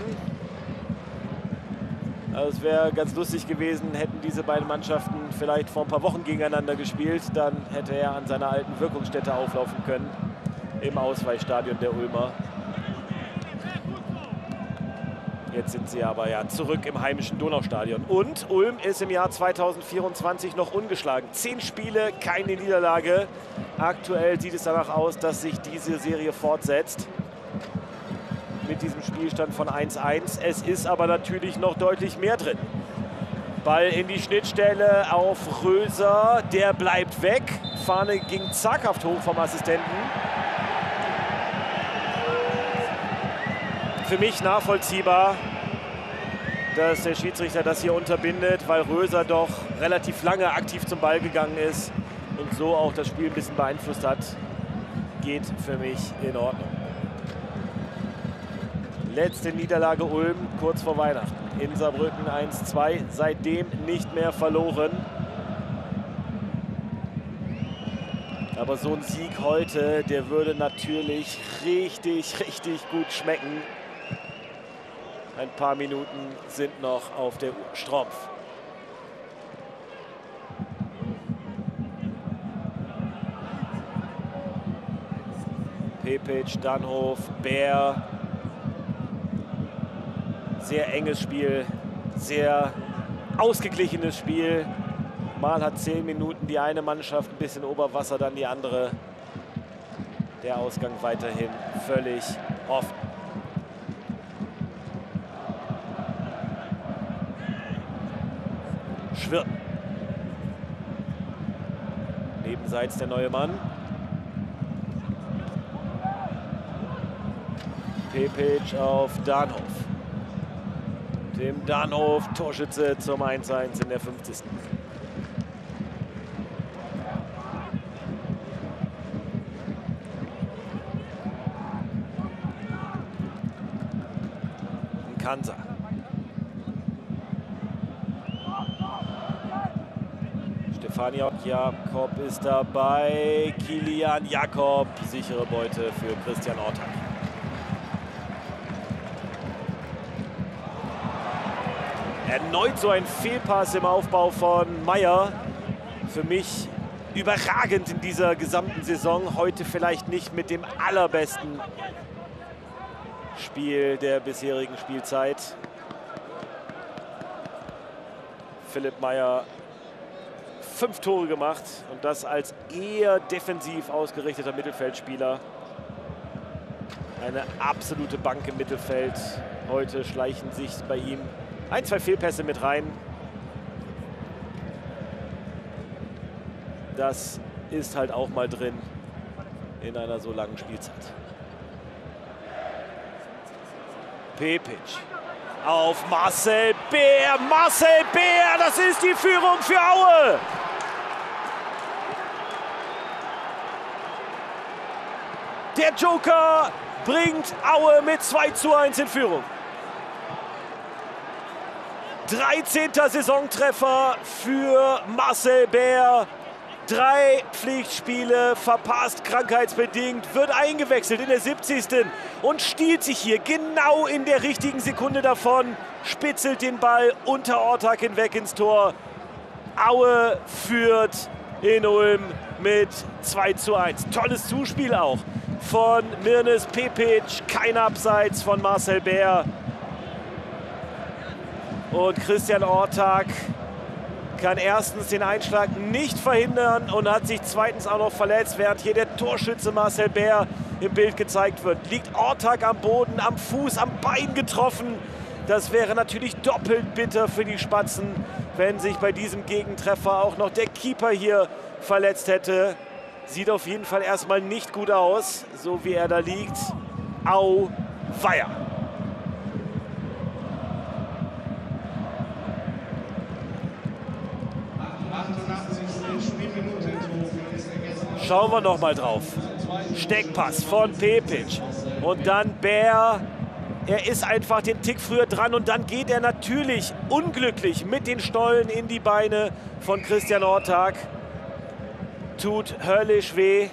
Also es wäre ganz lustig gewesen, hätten diese beiden Mannschaften vielleicht vor ein paar Wochen gegeneinander gespielt. Dann hätte er an seiner alten Wirkungsstätte auflaufen können, im Ausweichstadion der Ulmer. Jetzt sind sie aber ja zurück im heimischen Donaustadion. Und Ulm ist im Jahr 2024 noch ungeschlagen. 10 Spiele, keine Niederlage. Aktuell sieht es danach aus, dass sich diese Serie fortsetzt. Mit diesem Spielstand von 1:1. Es ist aber natürlich noch deutlich mehr drin. Ball in die Schnittstelle auf Röser. Der bleibt weg. Fahne ging zaghaft hoch vom Assistenten. Für mich nachvollziehbar, dass der Schiedsrichter das hier unterbindet, weil Röser doch relativ lange aktiv zum Ball gegangen ist und so auch das Spiel ein bisschen beeinflusst hat. Geht für mich in Ordnung. Letzte Niederlage Ulm kurz vor Weihnachten. In Saarbrücken 1:2, seitdem nicht mehr verloren. Aber so ein Sieg heute, der würde natürlich richtig, richtig gut schmecken. Ein paar Minuten sind noch auf der Uhr. Strompf. Pepic, Dannhof, Bär. Sehr enges Spiel, sehr ausgeglichenes Spiel. Mal hat 10 Minuten die eine Mannschaft ein bisschen Oberwasser, dann die andere. Der Ausgang weiterhin völlig offen. Schwirr. Nebenseits der neue Mann. Pepic auf Dannhof. Tim Dannhof, Torschütze zum 1:1 in der 50. Kansa. Stefania Jakob ist dabei. Kilian Jakob, sichere Beute für Christian Ortak. Erneut so ein Fehlpass im Aufbau von Meyer. Für mich überragend in dieser gesamten Saison. Heute vielleicht nicht mit dem allerbesten Spiel der bisherigen Spielzeit. Philipp Meyer 5 Tore gemacht und das als eher defensiv ausgerichteter Mittelfeldspieler. Eine absolute Bank im Mittelfeld. Heute schleichen sich bei ihm 1, 2 Fehlpässe mit rein. Das ist halt auch mal drin in einer so langen Spielzeit. Pepic auf Marcel Bär. Marcel Bär, das ist die Führung für Aue. Der Joker bringt Aue mit 2:1 in Führung. 13. Saisontreffer für Marcel Bär. 3 Pflichtspiele verpasst, krankheitsbedingt, wird eingewechselt in der 70. und stiehlt sich hier genau in der richtigen Sekunde davon, spitzelt den Ball unter Ortak hinweg ins Tor. Aue führt in Ulm mit 2:1. Tolles Zuspiel auch von Mirnes Pepic, kein Abseits von Marcel Bär. Und Christian Ortak kann erstens den Einschlag nicht verhindern und hat sich zweitens auch noch verletzt, während hier der Torschütze Marcel Bär im Bild gezeigt wird. Liegt Ortak am Boden, am Fuß, am Bein getroffen. Das wäre natürlich doppelt bitter für die Spatzen, wenn sich bei diesem Gegentreffer auch noch der Keeper hier verletzt hätte. Sieht auf jeden Fall erstmal nicht gut aus, so wie er da liegt. Au, Weiher. Schauen wir noch mal drauf. Steckpass von Pepic und dann Bär. Er ist einfach den Tick früher dran und dann geht er natürlich unglücklich mit den Stollen in die Beine von Christian Ortak. Tut höllisch weh.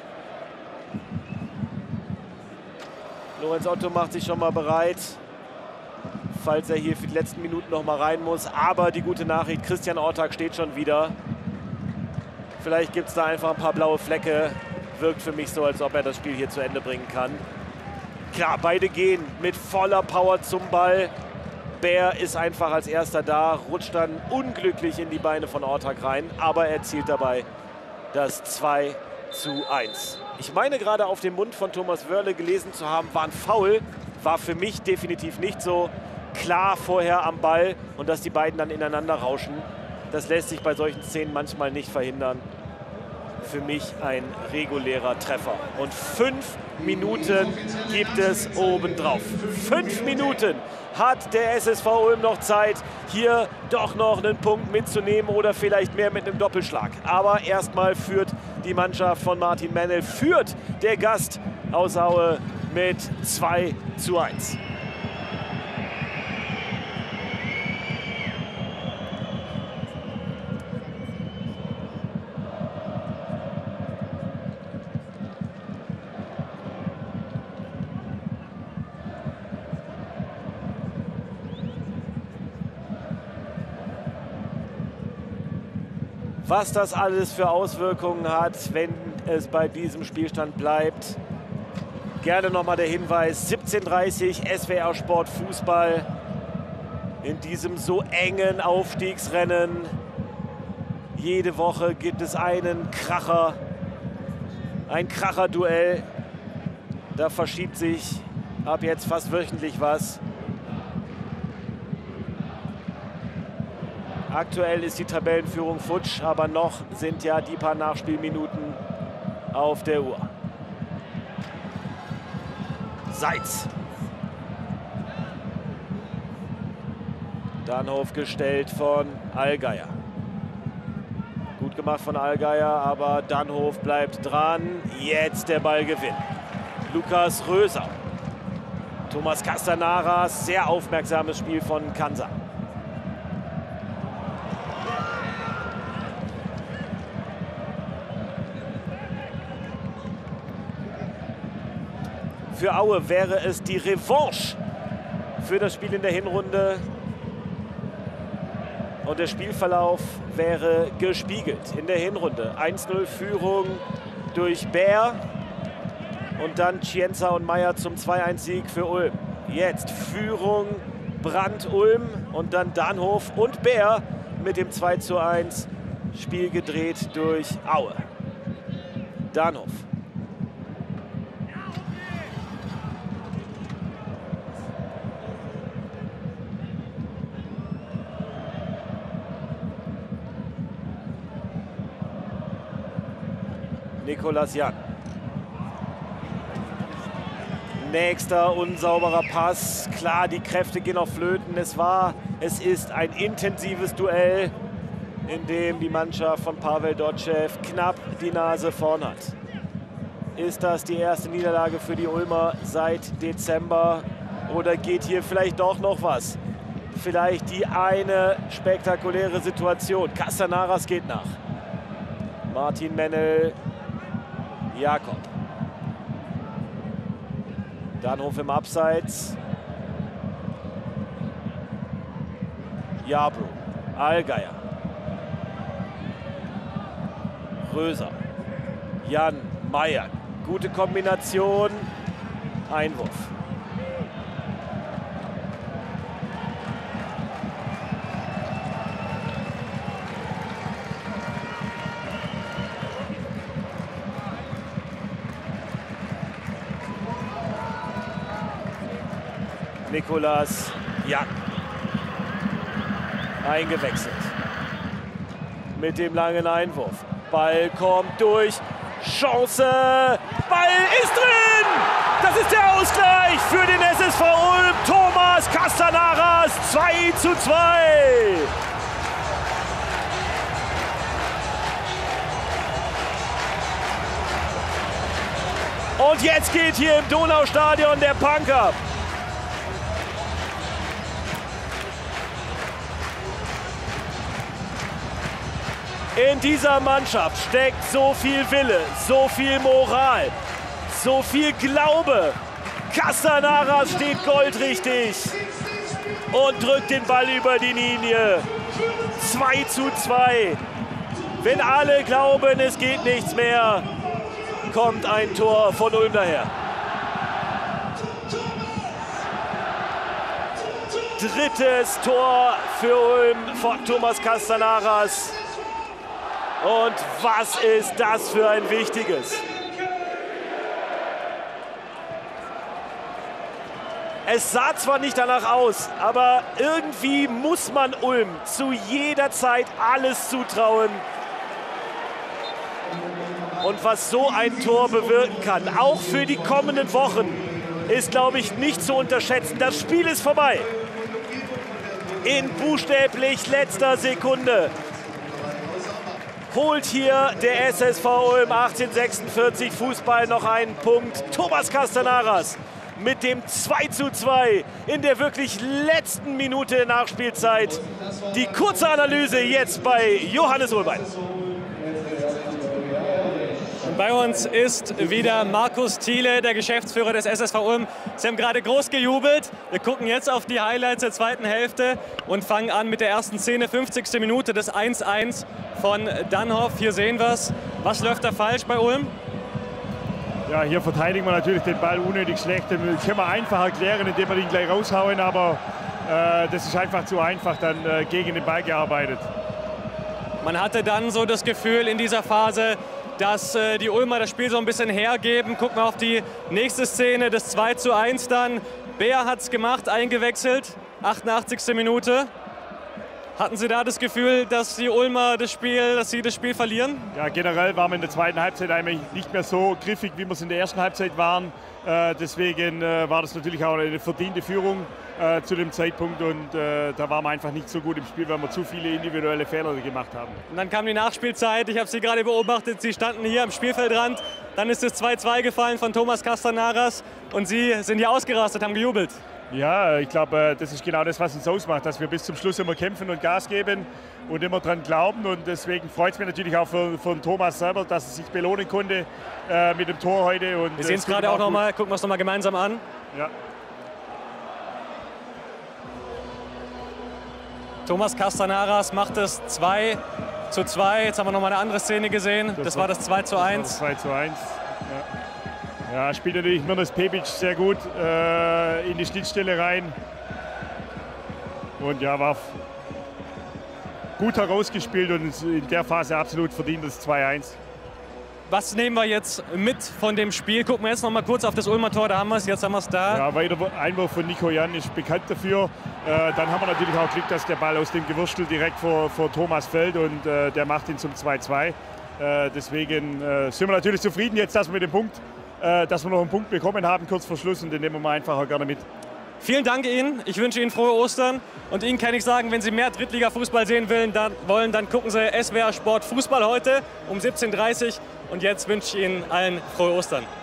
Lorenz Otto macht sich schon mal bereit, falls er hier für die letzten Minuten noch mal rein muss. Aber die gute Nachricht, Christian Ortak steht schon wieder. Vielleicht gibt es da einfach ein paar blaue Flecke. Wirkt für mich so, als ob er das Spiel hier zu Ende bringen kann. Klar, beide gehen mit voller Power zum Ball. Bär ist einfach als erster da, rutscht dann unglücklich in die Beine von Ortak rein, aber er erzielt dabei das 2:1. Ich meine gerade auf dem Mund von Thomas Wörle gelesen zu haben, war ein Foul, war für mich definitiv nicht so klar vorher am Ball und dass die beiden dann ineinander rauschen, das lässt sich bei solchen Szenen manchmal nicht verhindern. Für mich ein regulärer Treffer. Und 5 Minuten gibt es obendrauf. 5 Minuten hat der SSV Ulm noch Zeit, hier doch noch einen Punkt mitzunehmen oder vielleicht mehr mit einem Doppelschlag. Aber erstmal führt die Mannschaft von Martin Mennel, führt der Gast aus Aue mit 2:1. Was das alles für Auswirkungen hat, wenn es bei diesem Spielstand bleibt. Gerne nochmal der Hinweis, 17:30 SWR Sport Fußball in diesem so engen Aufstiegsrennen. Jede Woche gibt es einen Kracher, ein Kracher-Duell. Da verschiebt sich ab jetzt fast wöchentlich was. Aktuell ist die Tabellenführung futsch, aber noch sind ja die paar Nachspielminuten auf der Uhr. Seitz. Danhof gestellt von Allgeier. Gut gemacht von Allgeier, aber Danhof bleibt dran. Jetzt der Ballgewinn. Lukas Röser. Thomas Castanaras, sehr aufmerksames Spiel von Kansa. Für Aue wäre es die Revanche für das Spiel in der Hinrunde. Und der Spielverlauf wäre gespiegelt in der Hinrunde. 1:0 Führung durch Bär. Und dann Cienza und Meyer zum 2:1-Sieg für Ulm. Jetzt Führung Brandt-Ulm und dann Danhof und Bär mit dem 2:1. Spiel gedreht durch Aue. Danhof. Nikolas Jan. Nächster unsauberer Pass. Klar, die Kräfte gehen auf Flöten. Es ist ein intensives Duell, in dem die Mannschaft von Pavel Dotschew knapp die Nase vorn hat. Ist das die erste Niederlage für die Ulmer seit Dezember? Oder geht hier vielleicht doch noch was? Vielleicht die eine spektakuläre Situation. Castanaras geht nach. Martin Mennel. Jakob. Danhof im Abseits. Jabro. Allgeier. Röser. Jan. Meyer. Gute Kombination. Einwurf. Nikolas Jan. Eingewechselt. Mit dem langen Einwurf. Ball kommt durch. Chance. Ball ist drin. Das ist der Ausgleich für den SSV Ulm. Thomas Castanaras 2:2. Und jetzt geht hier im Donaustadion der Punk ab. In dieser Mannschaft steckt so viel Wille, so viel Moral, so viel Glaube. Castanaras steht goldrichtig und drückt den Ball über die Linie. 2:2. Wenn alle glauben, es geht nichts mehr, kommt ein Tor von Ulm daher. drittes Tor für Ulm von Thomas Castanaras. Und was ist das für ein wichtiges? Es sah zwar nicht danach aus, aber irgendwie muss man Ulm zu jeder Zeit alles zutrauen. Und was so ein Tor bewirken kann, auch für die kommenden Wochen, ist, glaube ich, nicht zu unterschätzen. Das Spiel ist vorbei. In buchstäblich letzter Sekunde holt hier der SSV Ulm 1846 Fußball noch einen Punkt. Thomas Castanaras mit dem 2:2 in der wirklich letzten Minute der Nachspielzeit. Die kurze Analyse jetzt bei Johannes Holbein. Bei uns ist wieder Markus Thiele, der Geschäftsführer des SSV Ulm. Sie haben gerade groß gejubelt. Wir gucken jetzt auf die Highlights der zweiten Hälfte und fangen an mit der ersten Szene, 50. Minute, des 1:1 von Dannhoff. Hier sehen wir es. Was läuft da falsch bei Ulm? Ja, hier verteidigen wir natürlich den Ball unnötig schlecht. Den können wir einfach erklären, indem wir ihn gleich raushauen, aber das ist einfach zu einfach dann gegen den Ball gearbeitet. Man hatte dann so das Gefühl in dieser Phase, dass die Ulmer das Spiel so ein bisschen hergeben. Gucken wir auf die nächste Szene, das 2:1 dann. Bär hat es gemacht, eingewechselt, 88. Minute. Hatten Sie da das Gefühl, dass die Ulmer das Spiel verlieren? Ja, generell waren wir in der zweiten Halbzeit eigentlich nicht mehr so griffig, wie wir es in der ersten Halbzeit waren. Deswegen war das natürlich auch eine verdiente Führung zu dem Zeitpunkt und da waren wir einfach nicht so gut im Spiel, weil wir zu viele individuelle Fehler gemacht haben. Und dann kam die Nachspielzeit, ich habe Sie gerade beobachtet, Sie standen hier am Spielfeldrand, dann ist das 2:2 gefallen von Thomas Castanaras und Sie sind hier ausgerastet, haben gejubelt. Ja, ich glaube, das ist genau das, was uns ausmacht, dass wir bis zum Schluss immer kämpfen und Gas geben und immer dran glauben. Und deswegen freut es mich natürlich auch für Thomas selber, dass er sich belohnen konnte mit dem Tor heute. Und wir sehen es gerade auch nochmal, gucken wir es nochmal gemeinsam an. Ja. Thomas Castanaras macht es 2:2. Jetzt haben wir nochmal eine andere Szene gesehen. Das war das 2:1. 2:1. Ja, spielt natürlich Mirnes Pepic sehr gut in die Schnittstelle rein. Und ja, war gut herausgespielt und in der Phase absolut verdient das 2:1. Was nehmen wir jetzt mit von dem Spiel? Gucken wir jetzt noch mal kurz auf das Ulmer Tor, da haben wir es, jetzt haben wir es da. Ja, weiter Einwurf von Nico Jan ist bekannt dafür. Dann haben wir natürlich auch Glück, dass der Ball aus dem Gewürstel direkt vor Thomas fällt und der macht ihn zum 2:2. Deswegen sind wir natürlich zufrieden jetzt, dass wir mit dem Punkt dass wir noch einen Punkt bekommen haben, kurz vor Schluss, und den nehmen wir einfach auch gerne mit. Vielen Dank Ihnen, ich wünsche Ihnen frohe Ostern und Ihnen kann ich sagen, wenn Sie mehr Drittliga-Fußball sehen wollen, dann gucken Sie SWR Sport Fußball heute um 17:30 Uhr und jetzt wünsche ich Ihnen allen frohe Ostern.